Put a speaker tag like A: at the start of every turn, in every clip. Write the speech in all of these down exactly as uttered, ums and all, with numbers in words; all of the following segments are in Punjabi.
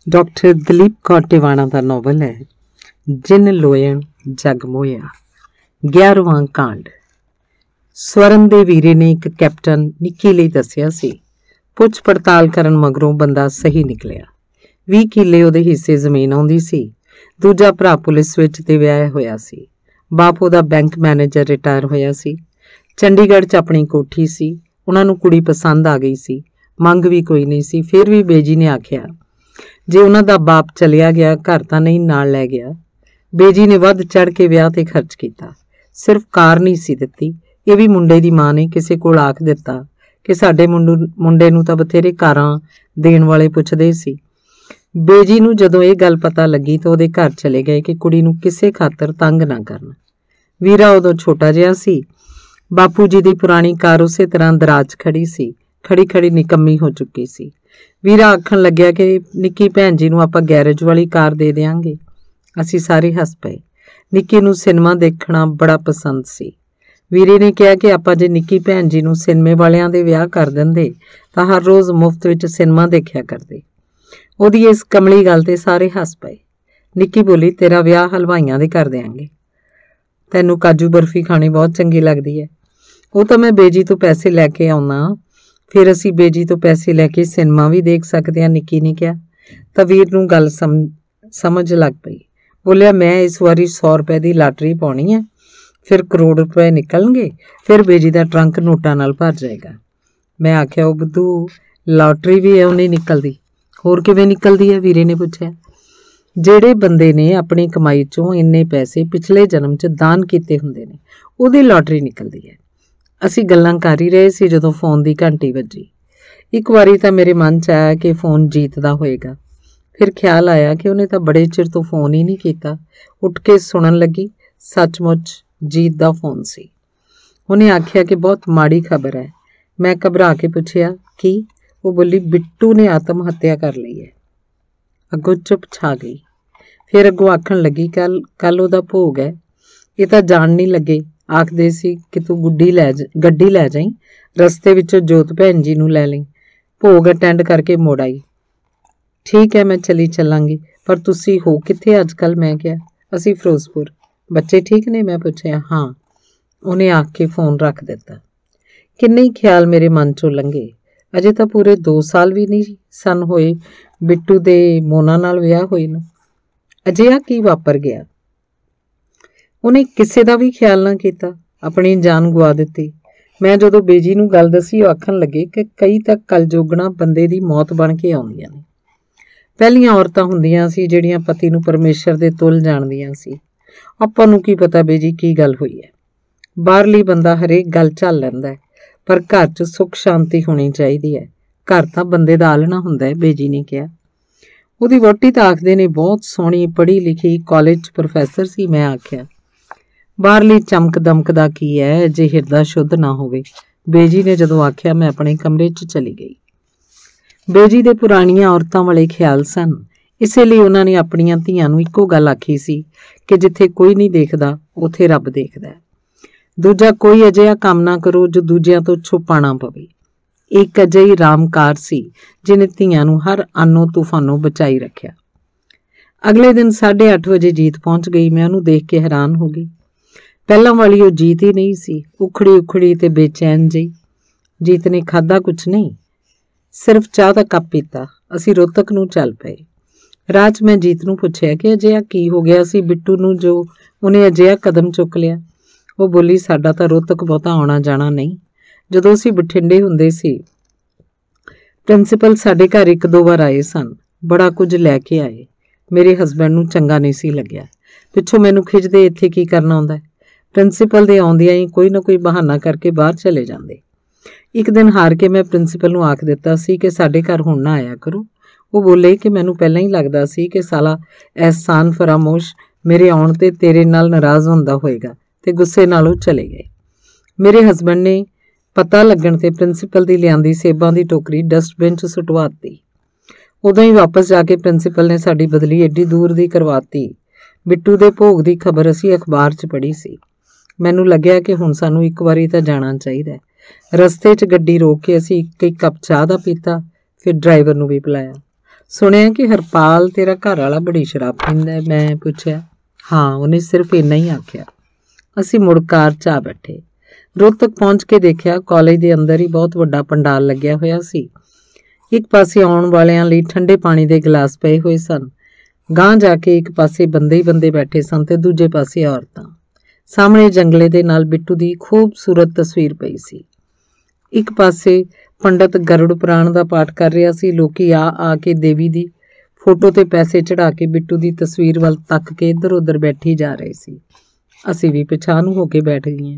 A: डॉक्टर दलीप कौर टिवाणा का नॉवल है जिन लोयन जग मोया। ग्यारहवां कांड। स्वਰਨ दे वीरे ने एक कैप्टन निक्की लई दस्सिया सी। पुछ पड़ताल करन मगरों बंदा सही निकलिया। ਵੀਹ किले ਉਹਦੇ हिस्से ਜ਼ਮੀਨ ਆਉਂਦੀ ਸੀ। दूजा भरा पुलिस विच ते ਵਿਆਹਿਆ ਹੋਇਆ ਸੀ। ਬਾਪ ਉਹਦਾ ਬੈਂਕ ਮੈਨੇਜਰ ਰਿਟਾਇਰ ਹੋਇਆ ਸੀ। ਚੰਡੀਗੜ੍ਹ 'ਚ ਆਪਣੀ ਕੋਠੀ ਸੀ। ਉਹਨਾਂ ਨੂੰ ਕੁੜੀ ਪਸੰਦ ਆ ਗਈ ਸੀ। ਮੰਗ ਵੀ ਕੋਈ ਨਹੀਂ ਸੀ। ਫਿਰ ਵੀ ਬੇਜੀ ਨੇ ਆਖਿਆ ਜੇ ਉਹਨਾਂ ਦਾ ਬਾਪ ਚਲਿਆ ਗਿਆ ਘਰ ਤਾਂ ਨਹੀਂ ਨਾਲ ਲੈ ਗਿਆ। ਬੇਜੀ ਨੇ ਵੱਧ ਚੜ ਕੇ ਵਿਆਹ ਤੇ ਖਰਚ ਕੀਤਾ। ਸਿਰਫ ਕਾਰ ਨਹੀਂ ਸੀ ਦਿੱਤੀ, ਇਹ ਵੀ ਮੁੰਡੇ ਦੀ ਮਾਂ ਨੇ ਕਿਸੇ ਕੋਲ ਆਖ ਦਿੱਤਾ ਕਿ ਸਾਡੇ ਮੁੰਡੂ ਮੁੰਡੇ ਨੂੰ ਤਾਂ ਬਥੇਰੇ ਕਾਰਾਂ ਦੇਣ ਵਾਲੇ ਪੁੱਛਦੇ ਸੀ। ਬੇਜੀ ਨੂੰ ਜਦੋਂ ਇਹ ਗੱਲ ਪਤਾ ਲੱਗੀ ਤਾਂ ਉਹਦੇ ਘਰ ਚਲੇ ਗਏ ਕਿ ਕੁੜੀ ਨੂੰ ਕਿਸੇ ਖਾਤਰ ਤੰਗ ਨਾ ਕਰਨ। ਵੀਰਾ ਉਦੋਂ ਛੋਟਾ ਜਿਹਾ ਸੀ। ਬਾਪੂ ਜੀ ਦੀ ਪੁਰਾਣੀ ਕਾਰ ਉਸੇ ਤਰ੍ਹਾਂ ਦਰਾਜ ਖੜੀ ਸੀ। ਖੜੀ ਖੜੀ ਨਿਕੰਮੀ ਹੋ ਚੁੱਕੀ ਸੀ। ਵੀਰਾ ਆਖਣ ਲੱਗਿਆ ਕਿ ਨਿੱਕੀ ਭੈਣ ਜੀ ਨੂੰ ਆਪਾਂ ਗੈਰੇਜ ਵਾਲੀ ਕਾਰ ਦੇ ਦਿਆਂਗੇ। ਅਸੀਂ ਸਾਰੇ ਹੱਸ ਪਏ। ਨਿੱਕੀ ਨੂੰ ਸਿਨੇਮਾ ਦੇਖਣਾ ਬੜਾ ਪਸੰਦ ਸੀ। ਵੀਰੇ ਨੇ ਕਿਹਾ ਕਿ ਆਪਾਂ ਜੇ ਨਿੱਕੀ ਭੈਣ ਜੀ ਨੂੰ ਸਿਨੇਮੇ ਵਾਲਿਆਂ ਦੇ ਵਿਆਹ ਕਰ ਦਿੰਦੇ ਤਾਂ ਹਰ ਰੋਜ਼ ਮੁਫਤ ਵਿੱਚ ਸਿਨੇਮਾ ਦੇਖਿਆ ਕਰਦੇ। ਉਹਦੀ ਇਸ ਕਮਲੀ ਗੱਲ ਤੇ ਸਾਰੇ ਹੱਸ ਪਏ। ਨਿੱਕੀ ਬੋਲੀ ਤੇਰਾ ਵਿਆਹ ਹਲਵਾਈਆਂ ਦੇ ਕਰ ਦਿਆਂਗੇ। ਤੈਨੂੰ ਕਾਜੂ ਬਰਫੀ ਖਾਣੀ ਬਹੁਤ ਚੰਗੀ ਲੱਗਦੀ ਹੈ। ਉਹ ਤਾਂ ਮੈਂ ਬੇਜੀ ਤੋਂ ਪੈਸੇ ਲੈ ਕੇ ਆਉਣਾ, ਫਿਰ ਅਸੀਂ ਬੇਜੀ ਤੋਂ ਪੈਸੇ ਲੈ ਕੇ ਸਿਨੇਮਾ ਵੀ ਦੇਖ ਸਕਦੇ ਹਾਂ, ਨਿੱਕੀ ਨੇ ਕਿਹਾ। ਤਾਂ ਵੀਰ ਨੂੰ ਗੱਲ ਸਮ ਸਮਝ ਲੱਗ ਪਈ। ਬੋਲਿਆ ਮੈਂ ਇਸ ਵਾਰੀ ਸੌ ਰੁਪਏ ਦੀ ਲਾਟਰੀ ਪਾਉਣੀ ਹੈ, ਫਿਰ ਕਰੋੜ ਰੁਪਏ ਨਿਕਲਣਗੇ, ਫਿਰ ਬੇਜੀ ਦਾ ਟਰੰਕ ਨੋਟਾਂ ਨਾਲ ਭਰ ਜਾਏਗਾ। ਮੈਂ ਆਖਿਆ ਉਹ ਬੁੱਧੂ ਲਾਟਰੀ ਵੀ ਇਉਂ ਨਹੀਂ ਨਿਕਲਦੀ। ਹੋਰ ਕਿਵੇਂ ਨਿਕਲਦੀ ਹੈ? ਵੀਰੇ ਨੇ ਪੁੱਛਿਆ। ਜਿਹੜੇ ਬੰਦੇ ਨੇ ਆਪਣੀ ਕਮਾਈ ਚੋਂ ਇੰਨੇ ਪੈਸੇ ਪਿਛਲੇ ਜਨਮ 'ਚ ਦਾਨ ਕੀਤੇ ਹੁੰਦੇ ਨੇ ਉਹਦੀ ਲਾਟਰੀ ਨਿਕਲਦੀ ਹੈ। ਅਸੀਂ ਗੱਲਾਂ ਕਰ ਹੀ ਰਹੇ ਸੀ ਜਦੋਂ ਫੋਨ ਦੀ ਘੰਟੀ ਵੱਜੀ। ਇੱਕ ਵਾਰੀ ਤਾਂ ਮੇਰੇ ਮਨ 'ਚ ਆਇਆ ਕਿ ਫੋਨ ਜੀਤ ਦਾ ਹੋਏਗਾ। ਫਿਰ ਖਿਆਲ ਆਇਆ ਕਿ ਉਹਨੇ ਤਾਂ ਬੜੇ ਚਿਰ ਤੋਂ ਫੋਨ ਹੀ ਨਹੀਂ ਕੀਤਾ। ਉੱਠ ਕੇ ਸੁਣਨ ਲੱਗੀ, ਸੱਚਮੁੱਚ ਜੀਤ ਦਾ ਫੋਨ ਸੀ। ਉਹਨੇ ਆਖਿਆ ਕਿ ਬਹੁਤ ਮਾੜੀ ਖਬਰ ਹੈ। ਮੈਂ ਘਬਰਾ ਕੇ ਪੁੱਛਿਆ ਕੀ? ਉਹ ਬੋਲੀ ਬਿੱਟੂ ਨੇ ਆਤਮ ਹੱਤਿਆ ਕਰ ਲਈ ਹੈ। ਅੱਗੋਂ ਚੁੱਪ ਛਾ ਗਈ। ਫਿਰ ਅੱਗੋਂ ਆਖਣ ਲੱਗੀ ਕੱਲ ਕੱਲ ਉਹਦਾ ਭੋਗ ਹੈ। ਇਹ ਤਾਂ ਜਾਣ ਨਹੀਂ ਲੱਗੇ। ਆਖਦੇ ਸੀ ਕਿ ਤੂੰ ਗੁੱਡੀ ਲੈ ਜਾ ਗੱਡੀ ਲੈ ਜਾਈਂ, ਰਸਤੇ ਵਿੱਚੋਂ ਜੋਤ ਭੈਣ ਜੀ ਨੂੰ ਲੈ ਲਈ, ਭੋਗ ਅਟੈਂਡ ਕਰਕੇ ਮੁੜ ਆਈ। ਠੀਕ ਹੈ ਮੈਂ ਚਲੀ ਚੱਲਾਂਗੀ, ਪਰ ਤੁਸੀਂ ਹੋ ਕਿੱਥੇ ਅੱਜ ਕੱਲ੍ਹ? ਮੈਂ ਕਿਹਾ ਅਸੀਂ ਫਿਰੋਜ਼ਪੁਰ। ਬੱਚੇ ਠੀਕ ਨੇ? ਮੈਂ ਪੁੱਛਿਆ। ਹਾਂ। ਉਹਨੇ ਆਖ ਕੇ ਫੋਨ ਰੱਖ ਦਿੱਤਾ। ਕਿੰਨੇ ਹੀ ਖਿਆਲ ਮੇਰੇ ਮਨ 'ਚੋਂ ਲੰਘੇ। ਅਜੇ ਤਾਂ ਪੂਰੇ ਦੋ ਸਾਲ ਵੀ ਨਹੀਂ ਸਨ ਹੋਏ ਬਿੱਟੂ ਦੇ ਮੋਨਾ ਨਾਲ ਵਿਆਹ ਹੋਏ ਨੂੰ। ਅਜਿਹਾ ਕੀ ਵਾਪਰ ਗਿਆ? ਉਹਨੇ ਕਿਸੇ ਦਾ ਵੀ ਖਿਆਲ ਨਾ ਕੀਤਾ, ਆਪਣੀ ਜਾਨ ਗਵਾ ਦਿੱਤੀ। ਮੈਂ ਜਦੋਂ ਬੇਜੀ ਨੂੰ ਗੱਲ ਦੱਸੀ ਉਹ ਆਖਣ ਲੱਗੇ ਕਿ ਕਈ ਤਾਂ ਕਲਯੁਗਣਾ ਬੰਦੇ ਦੀ ਮੌਤ ਬਣ ਕੇ ਆਉਂਦੀਆਂ ਨੇ। ਪਹਿਲੀਆਂ ਔਰਤਾਂ ਹੁੰਦੀਆਂ ਸੀ ਜਿਹੜੀਆਂ ਪਤੀ ਨੂੰ ਪਰਮੇਸ਼ਰ ਦੇ ਤੁੱਲ ਜਾਣਦੀਆਂ ਸੀ। ਆਪਾਂ ਨੂੰ ਕੀ ਪਤਾ ਬੇਜੀ ਕੀ ਗੱਲ ਹੋਈ ਹੈ। ਬਾਹਰਲੀ ਬੰਦਾ ਹਰੇਕ ਗੱਲ ਝੱਲ ਲੈਂਦਾ ਹੈ, ਪਰ ਘਰ 'ਚ ਸੁੱਖ ਸ਼ਾਂਤੀ ਹੋਣੀ ਚਾਹੀਦੀ ਹੈ। ਘਰ ਤਾਂ ਬੰਦੇ ਦਾ ਆਲਣਾ ਹੁੰਦਾ ਹੈ, ਬੇਜੀ ਨੇ ਕਿਹਾ। ਉਹਦੀ ਵਹੁਟੀ ਤਾਂ ਆਖਦੇ ਨੇ ਬਹੁਤ ਸੋਹਣੀ ਪੜ੍ਹੀ ਲਿਖੀ, ਕਾਲਜ 'ਚ ਪ੍ਰੋਫੈਸਰ ਸੀ। ਮੈਂ ਆਖਿਆ ਬਾਹਰਲੀ ਚਮਕ ਦਮਕ ਦਾ ਕੀ ਹੈ ਜੇ ਹਿਰਦਾ ਸ਼ੁੱਧ ਨਾ ਹੋਵੇ। ਬੇਜੀ ਨੇ ਜਦੋਂ ਆਖਿਆ ਮੈਂ ਆਪਣੇ ਕਮਰੇ 'ਚ ਚਲੀ ਗਈ। ਬੇਜੀ ਦੇ ਪੁਰਾਣੀਆਂ ਔਰਤਾਂ ਵਾਲੇ ਖਿਆਲ ਸਨ, ਇਸੇ ਲਈ ਉਹਨਾਂ ਨੇ ਆਪਣੀਆਂ ਧੀਆਂ ਨੂੰ ਇੱਕੋ ਗੱਲ ਆਖੀ ਸੀ ਕਿ ਜਿੱਥੇ ਕੋਈ ਨਹੀਂ ਦੇਖਦਾ ਉੱਥੇ ਰੱਬ ਦੇਖਦਾ ਹੈ। ਦੂਜਾ ਕੋਈ ਅਜਿਹਾ ਕੰਮ ਨਾ ਕਰੋ ਜੋ ਦੂਜਿਆਂ ਤੋਂ ਛੁਪਾਣਾ ਪਵੇ। ਇੱਕ ਅਜਿਹੀ ਰਾਮਕਾਰ ਸੀ ਜਿਹਨੇ ਧੀਆਂ ਨੂੰ ਹਰ ਆਨੋ ਤੂਫਾਨੋਂ ਬਚਾਈ ਰੱਖਿਆ। ਅਗਲੇ ਦਿਨ ਸਾਢੇ ਅੱਠ ਵਜੇ ਜੀਤ ਪਹੁੰਚ ਗਈ। ਮੈਂ ਉਹਨੂੰ ਦੇਖ ਕੇ ਹੈਰਾਨ ਹੋ ਗਈ। ਪਹਿਲਾਂ ਵਾਲੀ ਉਹ ਜੀਤ ਹੀ ਨਹੀਂ ਸੀ, ਉਖੜੀ ਉਖੜੀ ਤੇ ਬੇਚੈਨ ਜਿਹੀ। ਜੀਤ ਨੇ ਖਾਧਾ ਕੁਛ ਨਹੀਂ, ਸਿਰਫ ਚਾਹ ਦਾ ਕੱਪ ਪੀਤਾ। ਅਸੀਂ ਰੋਹਤਕ ਨੂੰ ਚੱਲ ਪਏ। ਰਾਹ 'ਚ ਮੈਂ ਜੀਤ ਨੂੰ ਪੁੱਛਿਆ ਕਿ ਅਜਿਹਾ ਕੀ ਹੋ ਗਿਆ ਸੀ ਬਿੱਟੂ ਨੂੰ ਜੋ ਉਹਨੇ ਅਜਿਹਾ ਕਦਮ ਚੁੱਕ ਲਿਆ। ਉਹ ਬੋਲੀ ਸਾਡਾ ਤਾਂ ਰੋਹਤਕ ਬਹੁਤਾ ਆਉਣਾ ਜਾਣਾ ਨਹੀਂ। ਜਦੋਂ ਅਸੀਂ ਬਠਿੰਡੇ ਹੁੰਦੇ ਸੀ ਪ੍ਰਿੰਸੀਪਲ ਸਾਡੇ ਘਰ ਇੱਕ ਦੋ ਵਾਰ ਆਏ ਸਨ। ਬੜਾ ਕੁਝ ਲੈ ਕੇ ਆਏ। ਮੇਰੇ ਹਸਬੈਂਡ ਨੂੰ ਚੰਗਾ ਨਹੀਂ ਸੀ ਲੱਗਿਆ। ਪਿੱਛੋਂ ਮੈਨੂੰ ਖਿੱਚਦੇ ਇੱਥੇ ਕੀ ਕਰਨਾ ਆਉਂਦਾ। ਪ੍ਰਿੰਸੀਪਲ ਦੇ ਆਉਂਦਿਆਂ ਹੀ ਕੋਈ ਨਾ ਕੋਈ ਬਹਾਨਾ ਕਰਕੇ ਬਾਹਰ ਚਲੇ ਜਾਂਦੇ। ਇੱਕ ਦਿਨ ਹਾਰ ਕੇ ਮੈਂ ਪ੍ਰਿੰਸੀਪਲ ਨੂੰ ਆਖ ਦਿੱਤਾ ਸੀ ਕਿ ਸਾਡੇ ਘਰ ਹੁਣ ਨਾ ਆਇਆ ਕਰੋ। ਉਹ ਬੋਲੇ ਕਿ ਮੈਨੂੰ ਪਹਿਲਾਂ ਹੀ ਲੱਗਦਾ ਸੀ ਕਿ ਸਾਲਾ ਅਹਿਸਾਨ ਫਰਾਮੋਸ਼ ਮੇਰੇ ਆਉਣ 'ਤੇ ਤੇਰੇ ਨਾਲ ਨਾਰਾਜ਼ ਹੁੰਦਾ ਹੋਏਗਾ, ਤੇ ਗੁੱਸੇ ਨਾਲ ਉਹ ਚਲੇ ਗਏ। ਮੇਰੇ ਹਸਬੈਂਡ ਨੇ ਪਤਾ ਲੱਗਣ 'ਤੇ ਪ੍ਰਿੰਸੀਪਲ ਦੀ ਲਿਆਂਦੀ ਸੇਬਾਂ ਦੀ ਟੋਕਰੀ ਡਸਟਬਿਨ 'ਚ ਸੁੱਟਵਾ ਦਿੱਤੀ। ਉਦੋਂ ਹੀ ਵਾਪਸ ਜਾ ਕੇ ਪ੍ਰਿੰਸੀਪਲ ਨੇ ਸਾਡੀ ਬਦਲੀ ਐਡੀ ਦੂਰ ਦੀ ਕਰਵਾਤੀ। ਬਿੱਟੂ ਦੇ ਭੋਗ ਦੀ ਖਬਰ ਅਸੀਂ ਅਖਬਾਰ 'ਚ ਪੜ੍ਹੀ ਸੀ। ਮੈਨੂੰ ਲੱਗਿਆ ਕਿ ਹੁਣ ਸਾਨੂੰ ਇੱਕ ਵਾਰੀ ਤਾਂ ਜਾਣਾ ਚਾਹੀਦਾ। ਰਸਤੇ 'ਚ ਗੱਡੀ ਰੋਕ ਕੇ ਅਸੀਂ ਇੱਕ ਇੱਕ ਕੱਪ ਚਾਹ ਦਾ ਪੀਤਾ, ਫਿਰ ਡਰਾਈਵਰ ਨੂੰ ਵੀ ਪਿਲਾਇਆ। सुनिया कि हरपाल तेरा घर वाला बड़ी शराब पींदा है। मैं पूछया। हाँ, उन्हें सिर्फ इन्ना ही आख्या। असी मुड़ कार च आ बैठे। रोहतक पहुंच के देखा कॉलेज के अंदर ही बहुत वड्डा पंडाल लग्या होया सी। एक पासे आउण वालियां लई ठंडे पानी के गिलास पए हुए सन। गांह जाके एक पासे बंदे ही बंदे बैठे सन ते दूजे पासे औरतां। सामने जंगले दे नाल बिट्टू दी खूबसूरत तस्वीर पई सी। एक पासे पंडित गरुड़ पुराण का पाठ कर रहा सी। लोकी आ आ के देवी दी फोटो ते पैसे चढ़ा के बिट्टू दी तस्वीर वल तक के इधर उधर बैठी जा रहे सी। असी भी पिछानू होके बैठ गई।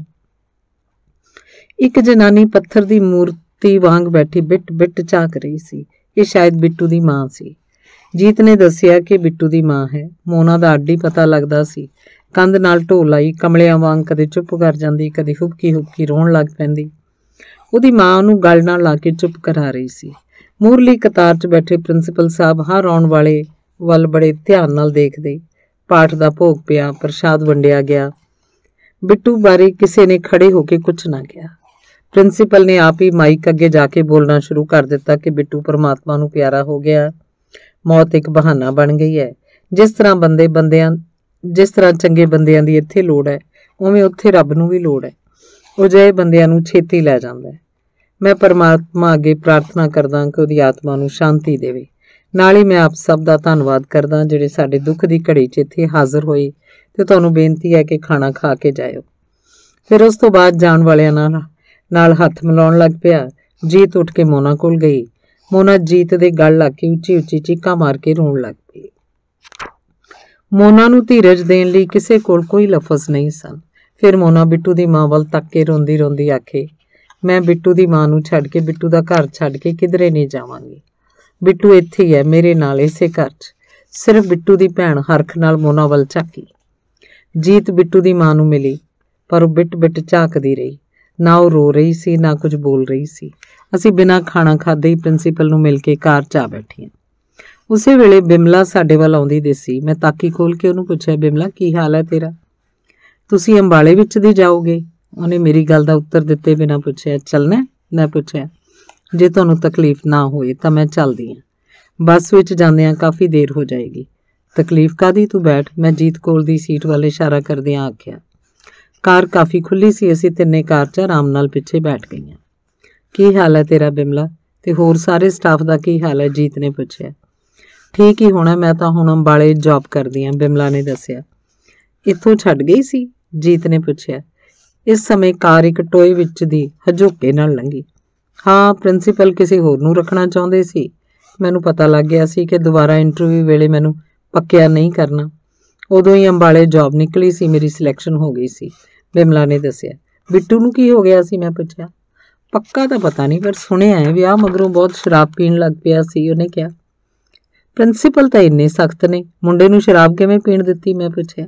A: एक जनानी पत्थर दी मूर्ति वांग बैठी बिट बिट झाक रही सी। ये शायद बिट्टू दी मां सी। जीत ने दसिया कि बिट्टू दी मां है। मोना दा अड्डी पता लगदा सी। कंध नाल ढोल आई कमलियां वांग कदे चुप कर जांदी, कदे हुबकी हुबकी रोण लग पैंदी। ਉਹਦੀ ਮਾਂ ਨੂੰ ਗਲ ਨਾਲ ਲਾ ਕੇ ਚੁੱਪ ਕਰਾ ਰਹੀ ਸੀ। ਮੂਰਲੀ ਕਤਾਰ 'ਚ ਬੈਠੇ ਪ੍ਰਿੰਸੀਪਲ ਸਾਹਿਬ ਹਰ ਆਉਣ ਵਾਲੇ ਵੱਲ ਬੜੇ ਧਿਆਨ ਨਾਲ ਦੇਖਦੇ। ਪਾਠ ਦਾ ਭੋਗ ਪਿਆ, ਪ੍ਰਸ਼ਾਦ ਵੰਡਿਆ ਗਿਆ। ਬਿੱਟੂ ਬਾਰੇ ਕਿਸੇ ਨੇ ਖੜੇ ਹੋ ਕੇ ਕੁਛ ਨਾ ਕਿਹਾ। ਪ੍ਰਿੰਸੀਪਲ ਨੇ ਆਪ ਹੀ ਮਾਈਕ ਅੱਗੇ ਜਾ ਕੇ ਬੋਲਣਾ ਸ਼ੁਰੂ ਕਰ ਦਿੱਤਾ ਕਿ ਬਿੱਟੂ ਪਰਮਾਤਮਾ ਨੂੰ ਪਿਆਰਾ ਹੋ ਗਿਆ। ਮੌਤ ਇੱਕ ਬਹਾਨਾ ਬਣ ਗਈ ਹੈ। ਜਿਸ ਤਰ੍ਹਾਂ ਬੰਦੇ ਬੰਦਿਆਂ ਜਿਸ ਤਰ੍ਹਾਂ ਚੰਗੇ ਬੰਦਿਆਂ ਦੀ ਇੱਥੇ ਲੋੜ ਹੈ, ਉਵੇਂ ਉੱਥੇ ਰੱਬ ਨੂੰ ਵੀ ਲੋੜ ਹੈ। ਉਹ ਜਿਹੇ ਬੰਦਿਆਂ ਨੂੰ ਛੇਤੀ ਲੈ ਜਾਂਦਾ ਹੈ। मैं परमात्मा अगे प्रार्थना करदा कि उहदी आत्मा नूं शांति देवे। नाल ही मैं आप सब दा धन्नवाद करदा जिहड़े साडे दुख दी घड़ी च इत्थे हाज़र होए ते तुहानूं बेनती है कि खाना खा के जाओ। फिर उस तो बाद जाण वालियां नाल नाल हत्थ मिलाउण लग पिया। जीत उठ के मोना कोल गई। मोना जीत दे गल लग के उच्ची उच्ची चीकां मार के रोण लग पई। मोना नूं धीरज देण लई किसे कोल कोई लफज नहीं सन। फिर मोना बिट्टू दी मां वल तक के रोंदी रोंदी आखे, मैं बिट्टू दी मां नूं छड्ड के बिट्टू दा घर छड्ड के किधरे नहीं जावांगी। बिट्टू इत्थे ही है मेरे नाल इसे घर च। सिर्फ बिट्टू दी भैण हरख नाल मोना वल झाकी। जीत बिट्टू दी मां नूं मिली पर वो बिट बिट झाकदी रही। ना वो रो रही सी ना कुछ बोल रही सी। असीं बिना खाना खाधे ही प्रिंसीपल नूं मिल के कार च आ बैठीआं। उसे वेले बिमला साडे वल आउंदी दिसी। मैं ताकी खोल के उहनूं पुछिआ, बिमला की हाल है तेरा? तुसीं अंबाले विच दी जाओगे? ਉਹਨੇ ਮੇਰੀ ਗੱਲ ਦਾ ਉੱਤਰ ਦਿੱਤੇ ਬਿਨਾਂ ਪੁੱਛਿਆ। ਚੱਲਣਾ? ਮੈਂ ਪੁੱਛਿਆ। ਜੇ ਤੁਹਾਨੂੰ ਤਕਲੀਫ ਨਾ ਹੋਏ ਤਾਂ ਮੈਂ ਚੱਲਦੀ ਹਾਂ। ਬੱਸ ਵਿੱਚ ਜਾਂਦਿਆਂ ਕਾਫੀ ਦੇਰ ਹੋ ਜਾਏਗੀ। ਤਕਲੀਫ ਕਾਹਦੀ, ਤੂੰ ਬੈਠ, ਮੈਂ ਜੀਤ ਕੋਲ ਦੀ ਸੀਟ ਵੱਲ ਇਸ਼ਾਰਾ ਕਰਦਿਆਂ ਆਖਿਆ। ਕਾਰ ਕਾਫੀ ਖੁੱਲੀ ਸੀ। ਅਸੀਂ ਤਿੰਨੇ ਕਾਰ 'ਚ ਆਰਾਮ ਨਾਲ ਪਿੱਛੇ ਬੈਠ ਗਈਆਂ। ਕੀ ਹਾਲ ਹੈ ਤੇਰਾ ਬਿਮਲਾ? ਤੇ ਹੋਰ ਸਾਰੇ ਸਟਾਫ ਦਾ ਕੀ ਹਾਲ ਹੈ? ਜੀਤ ਨੇ ਪੁੱਛਿਆ। ਠੀਕ ਹੀ ਹੋਣਾ, ਮੈਂ ਤਾਂ ਹੁਣ ਅੰਬਾਲੇ ਜੌਬ ਕਰਦੀ ਹਾਂ, ਬਿਮਲਾ ਨੇ ਦੱਸਿਆ। ਇੱਥੋਂ ਛੱਡ ਗਈ ਸੀ? ਜੀਤ ਨੇ ਪੁੱਛਿਆ। इस समय कार एक टोए विच दी हजोके नाल लंघी। हाँ, प्रिंसीपल किसी होर नूं रखना चाहुंदे सी। मैनूं पता लग गया सी कि दोबारा इंटरव्यू वेले मैनूं पक्किया नहीं करना। उदों ही अंबाले जॉब निकली सी, मेरी सिलैक्शन हो गई सी, बिमला ने दस्सिया। बिट्टू नूं की हो गया सी? मैं पुछया। पक्का तो पता नहीं पर सुनिया है विआह मगरों बहुत शराब पीण लग पिया सी, उहने कहा। प्रिंसीपल तो इन्ने सख्त ने, मुंडे नूं शराब किवें पीण दित्ती? मैं पुछया।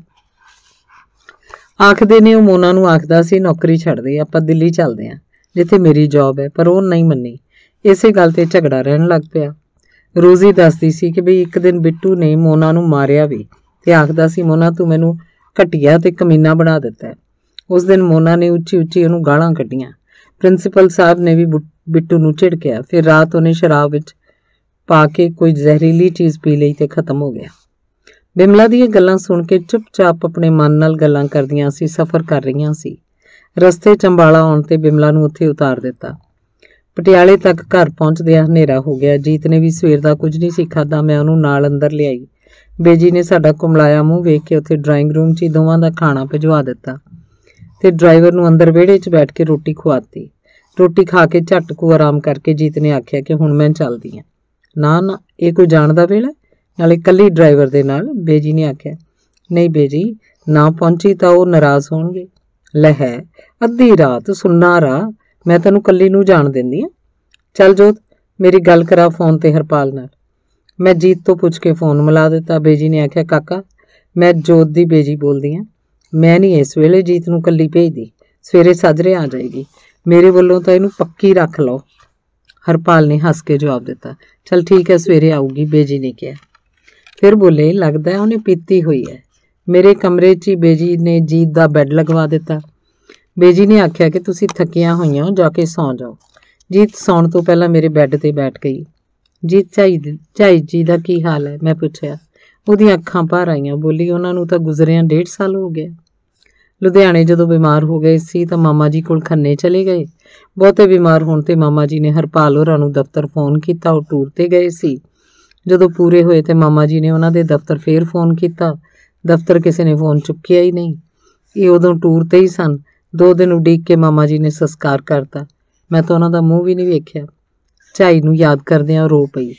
A: आखदे ने, मोना नूं आखदा सी नौकरी छड्ड दे, आपां दिल्ली चलदे आं जिथे मेरी जॉब है, पर वो नहीं मन्नी। इसे गल ते झगड़ा रहन लग पिया। रोज़ी दसदी सी कि बई एक दिन बिट्टू ने मोना नूं मारिया भी ते आखदा सी, मोना तूं मैनूं घटिया ते कमीना बना दिता है। उस दिन मोना ने उच्ची उच्ची उहनूं गालां कड्डियां। प्रिंसीपल साहब ने भी बिट्टू नूं झिड़किया। फिर रात उहने शराब विच पा के कोई जहरीली चीज़ पी लई ते खत्म हो गया। बिमला ਦੀਆਂ ਗੱਲਾਂ ਸੁਣ ਕੇ ਚੁੱਪਚਾਪ ਆਪਣੇ ਮਨ ਨਾਲ ਗੱਲਾਂ ਕਰਦੀਆਂ ਸੀ ਸਫ਼ਰ ਕਰ ਰਹੀਆਂ ਸੀ। ਰਸਤੇ ਚ ਅੰਬਾਲਾ ਆਉਣ ਤੇ ਬਿਮਲਾ ਨੂੰ ਉੱਥੇ ਉਤਾਰ ਦਿੱਤਾ। ਪਟਿਆਲੇ ਤੱਕ ਘਰ ਪਹੁੰਚਦਿਆਂ ਹਨੇਰਾ ਹੋ ਗਿਆ। ਜੀਤ ਨੇ ਵੀ ਸਵੇਰ ਦਾ ਕੁਝ ਨਹੀਂ ਸੀ ਖਾਧਾ। ਮੈਂ ਉਹਨੂੰ ਨਾਲ ਅੰਦਰ ਲਿਆਈ। ਬੇਜੀ ਨੇ ਸਾਡਾ ਕੁਮਲਾਇਆ ਮੂੰਹ ਵੇਖ ਕੇ ਉੱਥੇ ਡਰਾਇੰਗ ਰੂਮ 'ਚ ਹੀ ਦੋਵਾਂ ਦਾ ਖਾਣਾ ਭਿਜਵਾ ਦਿੱਤਾ ਤੇ ਡਰਾਈਵਰ ਨੂੰ ਅੰਦਰ ਵਿਹੜੇ 'ਚ ਬੈਠ ਕੇ ਰੋਟੀ ਖਵਾਤੀ। ਰੋਟੀ ਖਾ ਕੇ ਝੱਟ ਕੁ ਆਰਾਮ ਕਰਕੇ ਜੀਤ ਨੇ ਆਖਿਆ ਕਿ ਹੁਣ ਮੈਂ ਚੱਲਦੀ ਹਾਂ। ਨਾ ਨਾ, ਇਹ ਕੋਈ ਜਾਣਦਾ ਵੇਲਾ? नाले कल्ली ड्राइवर दे नाल? बेजी ने आख्या। नहीं बेजी, ना पहुंची तो वो नाराज़ होणगे। लै है, अद्धी रात सुन्ना राह, मैं तैनूं कल्ली नूं जाण दिंदी हां। चल जोत, मेरी गल करा फोन ते हरपाल नाल। मैं जीत तो पुछ के फोन मिला दिता। बेजी ने आख्या, काका मैं जोत दी बेजी बोलदी हां। मैं नहीं इस वेले जीत नूं कल्ली भेजदी, सवेरे साजरे आ जाएगी। मेरे वल्लों तां इहनूं पक्की रख लो। हरपाल ने हस के जवाब दिता। चल ठीक है, सवेरे आऊगी, बेजी ने कहा। फिर बोले, लगता है उन्हें पीती हुई है। मेरे कमरे च ही बेजी ने जीत का बैड लगवा दिता। बेजी ने आख्या कि तुसी थकियां हुई हो, जाके सौ जाओ। जीत सौण तो पहला मेरे बैड ते बैठ गई। ਜੀਤ ਝਾਈ ਝਾਈ ਜੀ ਦਾ ਕੀ ਹਾਲ ਹੈ? ਮੈਂ ਪੁੱਛਿਆ। ਉਹਦੀਆਂ ਅੱਖਾਂ ਭਰ ਆਈਆਂ। ਬੋਲੀ, ਉਹਨਾਂ ਨੂੰ ਤਾਂ ਗੁਜ਼ਰਿਆਂ ਡੇਢ ਸਾਲ ਹੋ ਗਿਆ। ਲੁਧਿਆਣੇ ਜਦੋਂ ਬਿਮਾਰ ਹੋ ਗਏ ਸੀ ਤਾਂ ਮਾਮਾ ਜੀ ਕੋਲ ਖੰਨੇ ਚਲੇ ਗਏ। ਬਹੁਤੇ ਬਿਮਾਰ ਹੋਣ ਤੇ ਮਾਮਾ ਜੀ ਨੇ ਹਰਪਾਲ ਹੋਰਾਂ ਨੂੰ ਦਫ਼ਤਰ ਫੋਨ ਕੀਤਾ। ਉਹ ਟੂਰ ਤੇ ਗਏ ਸੀ। ਜਦੋਂ ਪੂਰੇ ਹੋਏ ਤੇ ਮਾਮਾ ਜੀ ਨੇ ਉਹਨਾਂ ਦੇ ਦਫ਼ਤਰ ਫੇਰ ਫੋਨ ਕੀਤਾ। ਦਫ਼ਤਰ ਕਿਸੇ ਨੇ ਫੋਨ ਚੁੱਕਿਆ ਹੀ ਨਹੀਂ। ਇਹ ਉਦੋਂ ਟੂਰ ਤੇ ਹੀ ਸਨ। ਦੋ ਦਿਨ ਉਡੀਕ ਕੇ ਮਾਮਾ ਜੀ ਨੇ ਸੰਸਕਾਰ ਕਰਤਾ। ਮੈਂ ਤਾਂ ਉਹਨਾਂ ਦਾ ਮੂੰਹ ਵੀ ਨਹੀਂ ਵੇਖਿਆ। ਝਾਈ ਨੂੰ ਯਾਦ ਕਰਦਿਆਂ ਰੋ ਪਈ।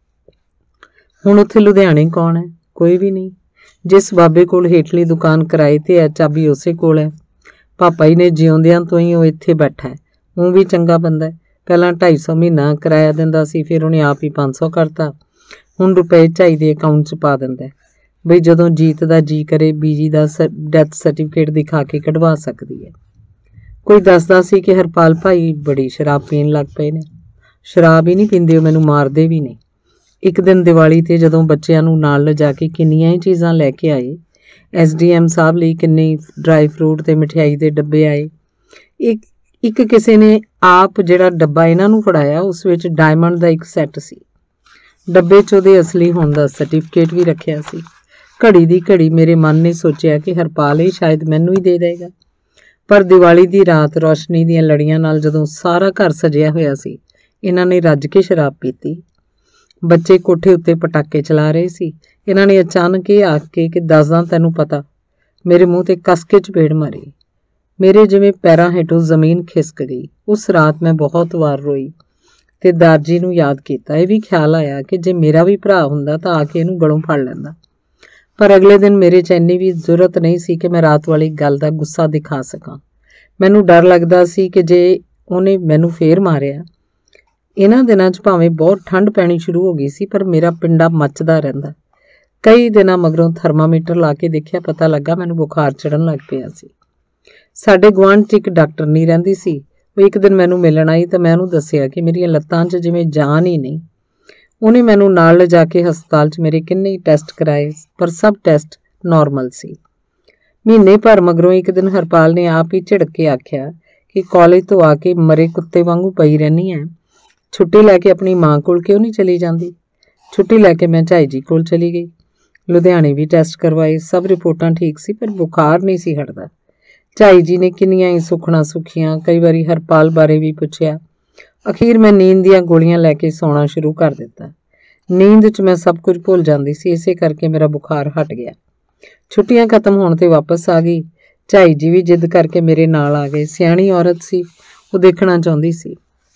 A: ਹੁਣ ਉੱਥੇ ਲੁਧਿਆਣੇ ਕੌਣ ਹੈ? ਕੋਈ ਵੀ ਨਹੀਂ। ਜਿਸ ਬਾਬੇ ਕੋਲ ਹੇਠਲੀ ਦੁਕਾਨ ਕਿਰਾਏ ਤੇ ਹੈ, ਚਾਬੀ ਉਸੇ ਕੋਲ ਹੈ। ਪਾਪਾ ਜੀ ਨੇ ਜਿਉਂਦਿਆਂ ਤੋਂ ਹੀ ਉਹ ਇੱਥੇ ਬੈਠਾ ਹੈ। ਉਹ ਵੀ ਚੰਗਾ ਬੰਦਾ ਹੈ। ਪਹਿਲਾਂ ਢਾਈ ਸੌ ਮਹੀਨਾ ਕਿਰਾਇਆ ਦਿੰਦਾ ਸੀ, ਫਿਰ ਉਹਨੇ ਆਪ ਹੀ ਪੰਜ ਸੌ ਕਰਤਾ। ਹੁਣ ਰੁਪਏ ਝਾਈ ਦੇ ਅਕਾਊਂਟ 'ਚ ਪਾ ਦਿੰਦਾ ਬਈ ਜਦੋਂ ਜੀਤ ਦਾ ਜੀ ਕਰੇ ਬੀਜੀ ਦਾ ਡੈਥ ਸਰਟੀਫਿਕੇਟ ਦਿਖਾ ਕੇ ਕਢਵਾ ਸਕਦੀ ਹੈ। ਕੋਈ ਦੱਸਦਾ ਸੀ ਕਿ ਹਰਪਾਲ ਭਾਈ ਬੜੀ ਸ਼ਰਾਬ ਪੀਣ ਲੱਗ ਪਏ ਨੇ। ਸ਼ਰਾਬ ਹੀ ਨਹੀਂ ਪੀਂਦੇ, ਉਹ ਮੈਨੂੰ ਮਾਰਦੇ ਵੀ ਨੇ। ਇੱਕ ਦਿਨ ਦੀਵਾਲੀ 'ਤੇ ਜਦੋਂ ਬੱਚਿਆਂ ਨੂੰ ਨਾਲ ਲਿਜਾ ਕੇ ਕਿੰਨੀਆਂ ਹੀ ਚੀਜ਼ਾਂ ਲੈ ਕੇ ਆਏ। ਐਸ ਡੀ ਐਮ ਸਾਹਿਬ ਲਈ ਕਿੰਨੇ ਡਰਾਈ ਫਰੂਟ ਤੇ ਮਠਿਆਈ ਦੇ ਡੱਬੇ ਆਏ। ਇੱਕ ਇੱਕ ਕਿਸੇ ਨੇ ਆਪ ਜਿਹੜਾ ਡੱਬਾ ਇਹਨਾਂ ਨੂੰ ਫੜਾਇਆ, ਉਸ ਵਿੱਚ ਡਾਇਮੰਡ ਦਾ ਇੱਕ ਸੈੱਟ ਸੀ। ਡੱਬੇ 'ਚ ਉਹਦੇ ਅਸਲੀ ਹੋਣ ਦਾ ਸਰਟੀਫਿਕੇਟ ਵੀ ਰੱਖਿਆ ਸੀ। ਘੜੀ ਦੀ ਘੜੀ ਮੇਰੇ ਮਨ ਨੇ ਸੋਚਿਆ ਕਿ ਹਰਪਾਲ ਇਹ ਸ਼ਾਇਦ ਮੈਨੂੰ ਹੀ ਦੇ ਦੇਗਾ। ਪਰ ਦੀਵਾਲੀ ਦੀ ਰਾਤ ਰੌਸ਼ਨੀ ਦੀਆਂ ਲੜੀਆਂ ਨਾਲ ਜਦੋਂ ਸਾਰਾ ਘਰ ਸਜਿਆ ਹੋਇਆ ਸੀ, ਇਹਨਾਂ ਨੇ ਰੱਜ ਕੇ ਸ਼ਰਾਬ ਪੀਤੀ। ਬੱਚੇ ਕੋਠੇ ਉੱਤੇ ਪਟਾਕੇ ਚਲਾ ਰਹੇ ਸੀ। ਇਹਨਾਂ ਨੇ ਅਚਾਨਕ ਇਹ ਆਖ ਕੇ ਕਿ ਦੱਸਦਾ ਤੈਨੂੰ ਪਤਾ, ਮੇਰੇ ਮੂੰਹ ਤੇ ਕੱਸ ਕੇ ਚਪੇੜ ਮਾਰੀ। ਮੇਰੇ ਜਿਵੇਂ ਪੈਰਾਂ ਹੇਠੋਂ ਜ਼ਮੀਨ ਖਿਸਕ ਗਈ। ਉਸ ਰਾਤ ਮੈਂ ਬਹੁਤ ਵਾਰ ਰੋਈ ਤੇ ਦਾਰਜੀ ਨੂੰ ਯਾਦ ਕੀਤਾ। ਇਹ ਵੀ ਖਿਆਲ ਆਇਆ ਕਿ ਜੇ ਮੇਰਾ ਵੀ ਭਰਾ ਹੁੰਦਾ ਤਾਂ ਆ ਕੇ ਇਹਨੂੰ ਗਲੋਂ ਫੜ ਲੈਂਦਾ। ਪਰ ਅਗਲੇ ਦਿਨ ਮੇਰੇ 'ਚ ਇੰਨੀ ਵੀ ਜ਼ਰੂਰਤ ਨਹੀਂ ਸੀ ਕਿ ਮੈਂ ਰਾਤ ਵਾਲੀ ਗੱਲ ਦਾ ਗੁੱਸਾ ਦਿਖਾ ਸਕਾਂ। ਮੈਨੂੰ ਡਰ ਲੱਗਦਾ ਸੀ ਕਿ ਜੇ ਉਹਨੇ ਮੈਨੂੰ ਫੇਰ ਮਾਰਿਆ। ਇਹਨਾਂ ਦਿਨਾਂ 'ਚ ਭਾਵੇਂ ਬਹੁਤ ਠੰਡ ਪੈਣੀ ਸ਼ੁਰੂ ਹੋ ਗਈ ਸੀ, ਪਰ ਮੇਰਾ ਪਿੰਡਾ ਮੱਚਦਾ ਰਹਿੰਦਾ। ਕਈ ਦਿਨਾਂ ਮਗਰੋਂ ਥਰਮਾਮੀਟਰ ਲਾ ਕੇ ਦੇਖਿਆ, ਪਤਾ ਲੱਗਾ ਮੈਨੂੰ ਬੁਖਾਰ ਚੜ੍ਹਨ ਲੱਗ ਪਿਆ ਸੀ। ਸਾਡੇ ਗੁਆਂਢ 'ਚ ਇੱਕ ਡਾਕਟਰਨੀ ਰਹਿੰਦੀ ਸੀ। ਉਹ ਇੱਕ ਦਿਨ ਮੈਨੂੰ ਮਿਲਣ ਆਈ ਤਾਂ ਮੈਂ ਉਹਨੂੰ ਦੱਸਿਆ ਕਿ ਮੇਰੀਆਂ ਲੱਤਾਂ 'ਚ ਜਿਵੇਂ ਜਾਨ ਹੀ ਨਹੀਂ। ਉਹਨੇ ਮੈਨੂੰ ਨਾਲ ਲਿਜਾ ਕੇ ਹਸਪਤਾਲ 'ਚ ਮੇਰੇ ਕਿੰਨੇ ਹੀ ਟੈਸਟ ਕਰਾਏ, ਪਰ ਸਭ ਟੈਸਟ ਨਾਰਮਲ ਸੀ। ਮਹੀਨੇ ਭਰ ਮਗਰੋਂ ਇੱਕ ਦਿਨ ਹਰਪਾਲ ਨੇ ਆਪ ਹੀ ਝਿੜਕ ਕੇ ਆਖਿਆ ਕਿ ਕਾਲਜ ਤੋਂ ਆ ਕੇ ਮਰੇ ਕੁੱਤੇ ਵਾਂਗੂ ਪਈ ਰਹਿੰਦੀ ਹੈ। ਛੁੱਟੀ ਲੈ ਕੇ ਆਪਣੀ ਮਾਂ ਕੋਲ ਕਿਉਂ ਨਹੀਂ ਚਲੀ ਜਾਂਦੀ? ਛੁੱਟੀ ਲੈ ਕੇ ਮੈਂ ਝਾਈ ਜੀ ਕੋਲ ਚਲੀ ਗਈ। ਲੁਧਿਆਣੇ ਵੀ ਟੈਸਟ ਕਰਵਾਏ, ਸਭ ਰਿਪੋਰਟਾਂ ਠੀਕ ਸੀ, ਪਰ ਬੁਖਾਰ ਨਹੀਂ ਸੀ ਹਟਦਾ। ਝਾਈ ਜੀ ਨੇ ਕਿੰਨੀਆਂ ਹੀ ਸੁੱਖਣਾ ਸੁੱਖੀਆਂ, ਕਈ ਵਾਰੀ ਹਰਪਾਲ ਬਾਰੇ ਵੀ ਪੁੱਛਿਆ। ਅਖੀਰ ਮੈਂ ਨੀਂਦ ਦੀਆਂ ਗੋਲੀਆਂ ਲੈ ਕੇ ਸੌਣਾ ਸ਼ੁਰੂ ਕਰ ਦਿੱਤਾ। ਨੀਂਦ 'ਚ ਮੈਂ ਸਭ ਕੁਝ ਭੁੱਲ ਜਾਂਦੀ ਸੀ, ਇਸੇ ਕਰਕੇ ਮੇਰਾ ਬੁਖਾਰ ਹਟ ਗਿਆ। ਛੁੱਟੀਆਂ ਖਤਮ ਹੋਣ ਤੇ ਵਾਪਸ ਆ ਗਈ। ਝਾਈ ਜੀ ਵੀ ਜਿੱਦ ਕਰਕੇ ਮੇਰੇ ਨਾਲ ਆ ਗਏ। ਸਿਆਣੀ ਔਰਤ ਸੀ, ਉਹ ਦੇਖਣਾ ਚਾਹੁੰਦੀ ਸੀ।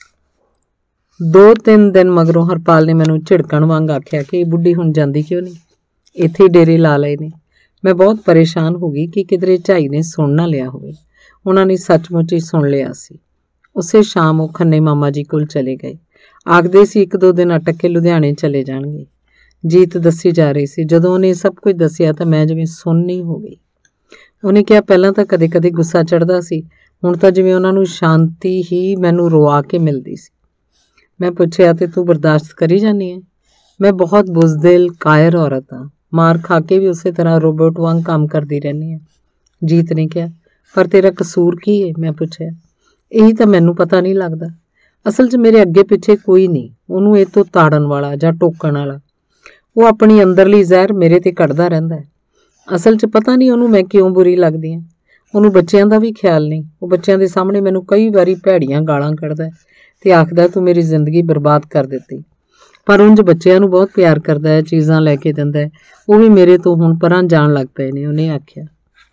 A: ਦੋ ਤਿੰਨ ਦਿਨ ਮਗਰੋਂ ਹਰਪਾਲ ਨੇ ਮੈਨੂੰ ਝਿੜਕਣ ਵਾਂਗ ਆਖਿਆ ਕਿ ਇਹ ਬੁੱਢੀ ਹੁਣ ਜਾਂਦੀ ਕਿਉਂ ਨਹੀਂ, ਇੱਥੇ ਡੇਰੇ ਲਾ ਲਏ ਨੇ। ਮੈਂ ਬਹੁਤ ਪਰੇਸ਼ਾਨ ਹੋ ਗਈ ਕਿ ਕਿਧਰੇ ਝਾਈ ਨੇ ਸੁਣ ਨਾ ਲਿਆ ਹੋਵੇ। ਉਹਨਾਂ ਨੇ ਸੱਚਮੁੱਚ ਹੀ ਸੁਣ ਲਿਆ ਸੀ। ਉਸੇ ਸ਼ਾਮ ਉਹ ਖੰਨੇ ਮਾਮਾ ਜੀ ਕੋਲ ਚਲੇ ਗਏ। ਆਖਦੇ ਸੀ ਇੱਕ ਦੋ ਦਿਨ ਅਟਕ ਕੇ ਲੁਧਿਆਣੇ ਚਲੇ ਜਾਣਗੇ। ਜੀਤ ਦੱਸੀ ਜਾ ਰਹੀ ਸੀ। ਜਦੋਂ ਉਹਨੇ ਸਭ ਕੁਝ ਦੱਸਿਆ ਤਾਂ ਮੈਂ ਜਿਵੇਂ ਸੁੰਨੀ ਹੋ ਗਈ। ਉਹਨੇ ਕਿਹਾ ਪਹਿਲਾਂ ਤਾਂ ਕਦੇ ਕਦੇ ਗੁੱਸਾ ਚੜ੍ਹਦਾ ਸੀ, ਹੁਣ ਤਾਂ ਜਿਵੇਂ ਉਹਨਾਂ ਨੂੰ ਸ਼ਾਂਤੀ ਹੀ ਮੈਨੂੰ ਰੁਆ ਕੇ ਮਿਲਦੀ ਸੀ। ਮੈਂ ਪੁੱਛਿਆ ਤੇ ਤੂੰ ਬਰਦਾਸ਼ਤ ਕਰੀ ਜਾਂਦੀ ਹੈ? ਮੈਂ ਬਹੁਤ ਬੁਜ਼ਦਿਲ ਕਾਇਰ ਔਰਤ ਹਾਂ, ਮਾਰ ਖਾ ਕੇ ਵੀ ਉਸੇ ਤਰ੍ਹਾਂ ਰੋਬੋਟ ਵਾਂਗ ਕੰਮ ਕਰਦੀ ਰਹਿੰਦੀ ਹਾਂ। ਜੀਤ ਨੇ ਕਿਹਾ, ਪਰ ਤੇਰਾ ਕਸੂਰ ਕੀ ਹੈ? ਮੈਂ ਪੁੱਛਿਆ। ਇਹੀ ਤਾਂ ਮੈਨੂੰ ਪਤਾ ਨਹੀਂ ਲੱਗਦਾ। ਅਸਲ 'ਚ ਮੇਰੇ ਅੱਗੇ ਪਿੱਛੇ ਕੋਈ ਨਹੀਂ ਉਹਨੂੰ ਇਹ ਤੋਂ ਤਾੜਨ ਵਾਲਾ ਜਾਂ ਟੋਕਣ ਵਾਲਾ। ਉਹ ਆਪਣੀ ਅੰਦਰਲੀ ਜ਼ਹਿਰ ਮੇਰੇ ਤੇ ਕੱਢਦਾ ਰਹਿੰਦਾ ਹੈ। ਅਸਲ 'ਚ ਪਤਾ ਨਹੀਂ ਉਹਨੂੰ ਮੈਂ ਕਿਉਂ ਬੁਰੀ ਲੱਗਦੀ ਹਾਂ। ਉਹਨੂੰ ਬੱਚਿਆਂ ਦਾ ਵੀ ਖਿਆਲ ਨਹੀਂ। ਉਹ ਬੱਚਿਆਂ ਦੇ ਸਾਹਮਣੇ ਮੈਨੂੰ ਕਈ ਵਾਰੀ ਭੈੜੀਆਂ ਗਾਲਾਂ ਕੱਢਦਾ ਤੇ ਆਖਦਾ ਤੂੰ ਮੇਰੀ ਜ਼ਿੰਦਗੀ ਬਰਬਾਦ ਕਰ ਦਿੱਤੀ। ਪਰ ਉਂਝ ਬੱਚਿਆਂ ਨੂੰ ਬਹੁਤ ਪਿਆਰ ਕਰਦਾ ਹੈ, ਚੀਜ਼ਾਂ ਲੈ ਕੇ ਦਿੰਦਾ ਹੈ। ਉਹ ਵੀ ਮੇਰੇ ਤੋਂ ਹੁਣ ਪਰਾਂ ਜਾਣ ਲੱਗ ਪਏ ਨੇ। ਉਹਨੇ ਆਖਿਆ,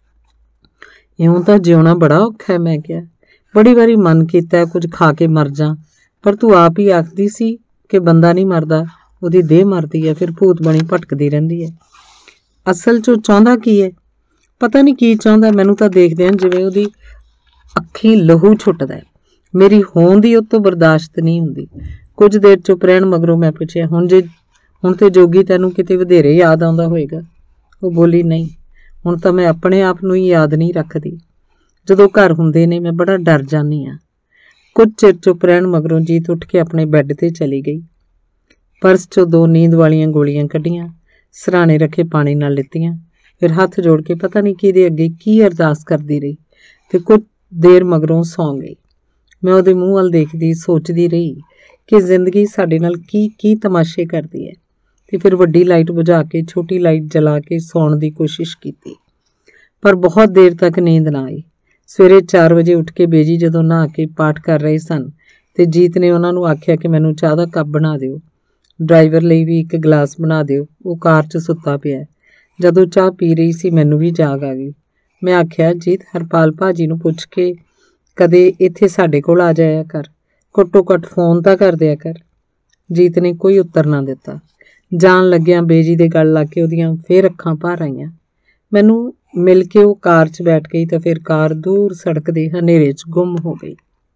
A: ਇਉਂ ਤਾਂ ਜਿਉਣਾ ਬੜਾ ਔਖਾ ਹੈ। ਮੈਂ ਕਿਹਾ, ਬੜੀ ਵਾਰੀ ਮਨ ਕੀਤਾ ਕੁਝ ਖਾ ਕੇ ਮਰ ਜਾ, ਪਰ ਤੂੰ ਆਪ ਹੀ ਆਖਦੀ ਸੀ ਕਿ ਬੰਦਾ ਨਹੀਂ ਮਰਦਾ, ਉਹਦੀ ਦੇਹ ਮਰਦੀ ਹੈ, ਫਿਰ ਭੂਤ ਬਣੀ ਭਟਕਦੀ ਰਹਿੰਦੀ ਹੈ। ਅਸਲ 'ਚ ਉਹ ਚਾਹੁੰਦਾ ਕੀ ਹੈ? ਪਤਾ ਨਹੀਂ ਕੀ ਚਾਹੁੰਦਾ। ਮੈਨੂੰ ਤਾਂ ਦੇਖਦੇ ਹਨ ਜਿਵੇਂ ਉਹਦੀ ਅੱਖੀਂ ਲਹੂ ਛੁੱਟਦਾ ਹੈ। ਮੇਰੀ ਹੋਂਦ ਹੀ ਉਹ ਤੋਂ ਬਰਦਾਸ਼ਤ ਨਹੀਂ ਹੁੰਦੀ। ਕੁਝ ਦੇਰ ਚੁੱਪ ਰਹਿਣ ਮਗਰੋਂ ਮੈਂ ਪੁੱਛਿਆ, ਹੁਣ ਜੇ ਹੁਣ ਤੇ ਜੋਗੀ ਤੈਨੂੰ ਕਿਤੇ ਵਧੇਰੇ ਯਾਦ ਆਉਂਦਾ ਹੋਏਗਾ? ਉਹ ਬੋਲੀ, ਨਹੀਂ, ਹੁਣ ਤਾਂ ਮੈਂ ਆਪਣੇ ਆਪ ਨੂੰ ਹੀ ਯਾਦ ਨਹੀਂ ਰੱਖਦੀ। ਜਦੋਂ ਘਰ ਹੁੰਦੇ ਨੇ ਮੈਂ ਬੜਾ ਡਰ ਜਾਂਦੀ ਹਾਂ। ਕੁਝ ਚਿਰ ਚੁੱਪ ਰਹਿਣ ਮਗਰੋਂ ਜੀਤ ਉੱਠ ਕੇ ਆਪਣੇ ਬੈੱਡ ਤੇ ਚਲੀ ਗਈ। ਪਰਸ 'ਚੋਂ ਦੋ ਨੀਂਦ ਵਾਲੀਆਂ ਗੋਲੀਆਂ ਕੱਢੀਆਂ, ਸਰਾਣੇ ਰੱਖੇ ਪਾਣੀ ਨਾਲ ਲਿੱਤੀਆਂ, ਫਿਰ ਹੱਥ ਜੋੜ ਕੇ ਪਤਾ ਨਹੀਂ ਕਿਹਦੇ ਅੱਗੇ ਕੀ ਅਰਦਾਸ ਕਰਦੀ ਰਹੀ ਤੇ ਕੁਝ ਦੇਰ ਮਗਰੋਂ ਸੌਂ ਗਈ। ਮੈਂ ਉਹਦੇ ਮੂੰਹ ਵੱਲ ਦੇਖਦੀ ਸੋਚਦੀ ਰਹੀ कि जिंदगी साडे नाल की की तमाशे करती है। तो फिर वड्डी लाइट बुझा के छोटी लाइट जला के सौण की कोशिश की, पर बहुत देर तक नींद ना आई। सवेरे चार बजे उठ के बेजी जदों नहा के पाठ कर रहे सन ते जीत ने उन्हां नूं आख्या कि मैनूं चाह दा कप बना दिओ, ड्राइवर लई भी एक गिलास बना दिओ, वो कार च सुत्ता पिया। जदों चाह पी रही सी मैनूं भी जाग आ गई। मैं आख्या जीत हरपाल भाजी नूं पुछ के कदे इत्थे साडे कोल आ जाया कर, घट्टो घट्ट फोन तां कर दिया कर। जीत ने कोई उत्तर ना दिता। जान लग्या बेजी दे गल लग के उहदियां फिर अखां भर आईयां। मैनूं मिल के वो कार च बैठ गई तो फिर कार दूर सड़क दे हनेरे च गुम हो गई।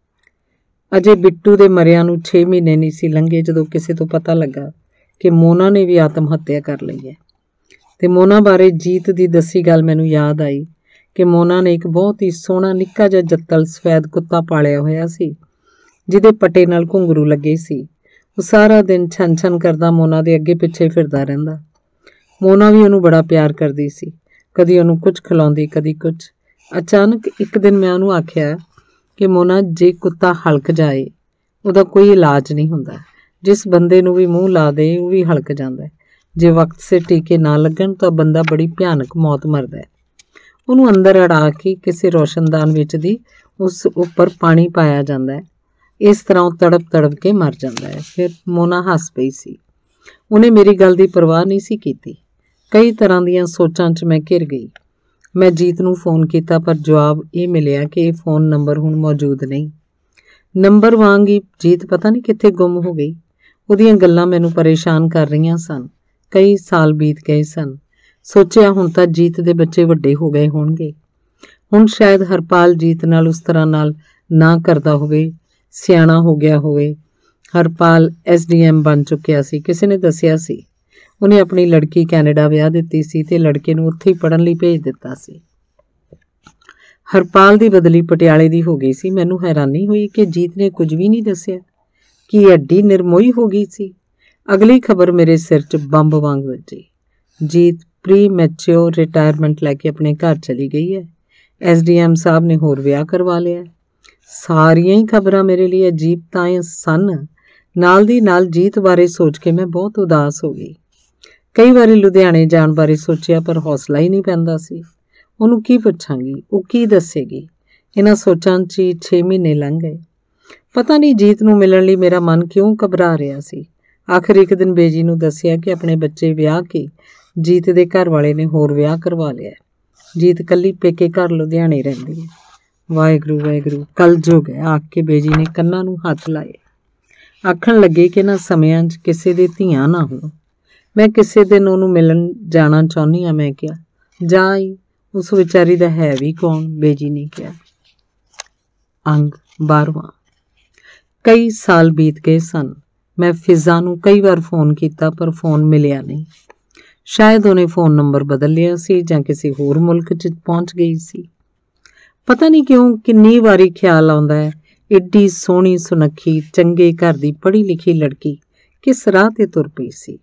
A: अजे बिट्टू दे मरिया नूं छे महीने नहीं सी लंघे जदों किसे तो पता लगा कि मोना ने भी आत्म हत्या कर लई है। ते मोना बारे जीत दी दसी गल मैनूं याद आई कि मोना ने एक बहुत ही सोहना निक्का जिहा जत्तल सफैद कुत्ता पालिया होया सी, जिहदे पट्टे नाल घुंघरू लगे सी। वो सारा दिन छन छन करदा मोना दे अगे पिछे फिरदा रहिंदा। मोना भी उहनूं बड़ा प्यार करदी सी, कदी उहनूं कुछ खिलाउंदी कदी कुछ। अचानक एक दिन मैं उहनूं आख्या कि मोना जे कुत्ता हलक जाए उहदा कोई इलाज नहीं हुंदा, जिस बंदे नूं भी मूँह ला दे वो भी हलक जांदा है। जे वक्त से टीके ना लगन तो बंदा बड़ी भयानक मौत मरदा है। उहनूं अंदर अड़ा के किसी रोशनदान विच दी उस उपर पानी पाया जांदा है। इस तरह वो तड़प तड़प के मर जांदा है। फिर मोना हस पई सी। उहने मेरी गल दी परवाह नहीं सी कीती। कई तरह दीयां सोचां च मैं घिर गई। मैं जीत नूं फोन किया पर जवाब ये मिलिया कि यह फोन नंबर हुण मौजूद नहीं। नंबर वांग ही जीत पता नहीं कित्थे गुम हो गई। उहदियां गल्लां मैनूं परेशान कर रहीआं सन। कई साल बीत गए सन। सोचिया हुण तां जीत दे बच्चे वड्डे हो गए होणगे। हुण शायद हरपाल जीत नाल उस तरह नाल ना करदा होवे, सियाणा हो गया होवे। हरपाल एस डी एम बन चुकिया सी। किसी ने दसिया सी उन्हें अपनी लड़की कैनेडा विआह दित्ती सी ते लड़के नूं उत्थे ही पढ़न लई भेज दित्ता सी। हरपाल दी बदली पटियाले दी हो गई सी। मैनूं हैरानी हुई कि जीत ने कुछ भी नहीं दसिया कि एड्डी निर्मोही हो गई सी। अगली खबर मेरे सिर च बंब वांग वजी। जीत प्री मैच्योर रिटायरमेंट लैके अपने घर चली गई है। एस डी एम साहब ने होर विआह करवा लिया। सारियां ही खबरां मेरे लिए अजीब तां सन। नाल दी नाल जीत बारे सोच के मैं बहुत उदास हो गई। कई बारी लुधियाने जाण बारे सोचिया पर हौसला ही नहीं पैंदा सी। उहनूं की पुछांगी, वो की दसेगी। इन्हां सोचां च ही छे महीने लंघ गए। पता नहीं जीत नूं मिलण लई मेरा मन क्यों घबरा रहा सी। आखिर एक दिन बेजी नूं दसिया कि अपने बच्चे विआह के जीत दे घर वाले ने होर विआह करवा लिया। जीत कल्ली पेके घर लुधियाने रहिंदी है। वाहिगुरू वाहिगुरू कलजुग है, आख के बेजी ने कन्नां नूं हत्थ लाए। आखण लगे कि इन्हां समयां च किसे दी धीआं ना होण। मैं किसी दिन उहनूं मिलन जाना चाहुंदी हां। मैं क्या जा आई, उस विचारी दा है भी कौन? बेजी ने कहा। अंग बारवां। कई साल बीत गए सन। मैं फिजा नूं कई बार फोन किया पर फोन मिलिया नहीं। शायद उन्हें फोन नंबर बदल लिया सी जां किसी होर मुल्क च पहुंच गई सी। पता नहीं क्यों किन्नी वारी ख्याल आउंदा है एड्डी सोहनी सुनक्खी चंगे घर दी पढ़ी लिखी लड़की किस राह ते तुर पई सी,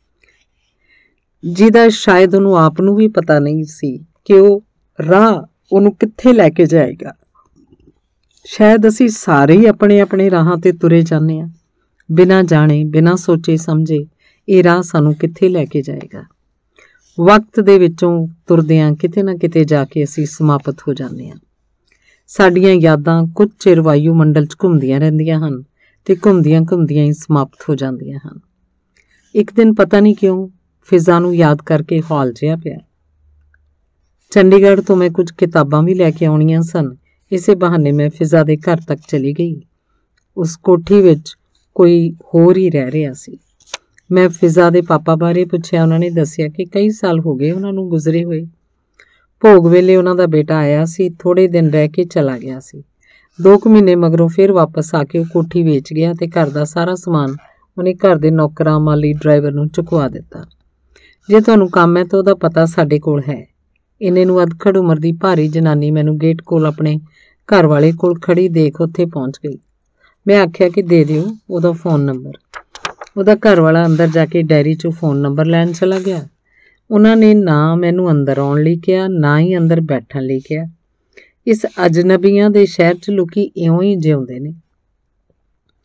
A: जिहदा शायद उहनूं आप नूं भी पता नहीं सी कि वो राह उहनूं कित्थे लैके जाएगा। शायद असीं सारे ही अपने अपने राहां ते तुरे जाने आ, बिना जाने बिना सोचे समझे ये राह सानूं कित्थे लैके जाएगा। वक्त दे विचों तुरदियां किते ना किते जाके असीं समाप्त हो जाने आ। साडियां यादां कुछ चिर वायु मंडल च घुमदियां रहिंदियां हन ते घुमदियां घुमदियां ही समाप्त हो जांदियां हन। एक दिन पता नहीं क्यों फिजा नूं याद करके हौल जिहा पिया। चंडीगढ़ तो मैं कुछ किताबां भी लैके आउणियां सन। इसे बहाने मैं फिजा दे घर तक चली गई। उस कोठी विच कोई होर ही रह रहा सी। मैं फिजा दे पापा बारे पुछया। उन्होंने दसिया कि कई साल हो गए उन्हां नूं गुजरे हुए। भोग वेले उन्हां दा बेटा आया सी, थोड़े दिन रह के चला गया सी। दो कुछ महीने मगरों फिर वापस आके वो कोठी वेच गया ते घर दा सारा समान उन्हें घर दे नौकरां माली ड्राइवर नूं चुकवा दिता। जे तुहानूं काम है तो उहदा पता साडे कोल है। इन्ने नूं अधखड़ उम्र दी भारी जनानी मैनूं गेट कोल अपने घर वाले कोल खड़ी देख उत्थे पहुंच गई। मैं आख्या कि दे दिओ उहदा फोन नंबर। उहदा घर वाला अंदर जाके डायरी चों फोन नंबर लैण चला गया। उन्होंने ना मैनूं अंदर आउण लई कहा ना ही अंदर बैठण लई कहा। इस अजनबियां दे शहर च लोकी इउं ही जिउंदे ने।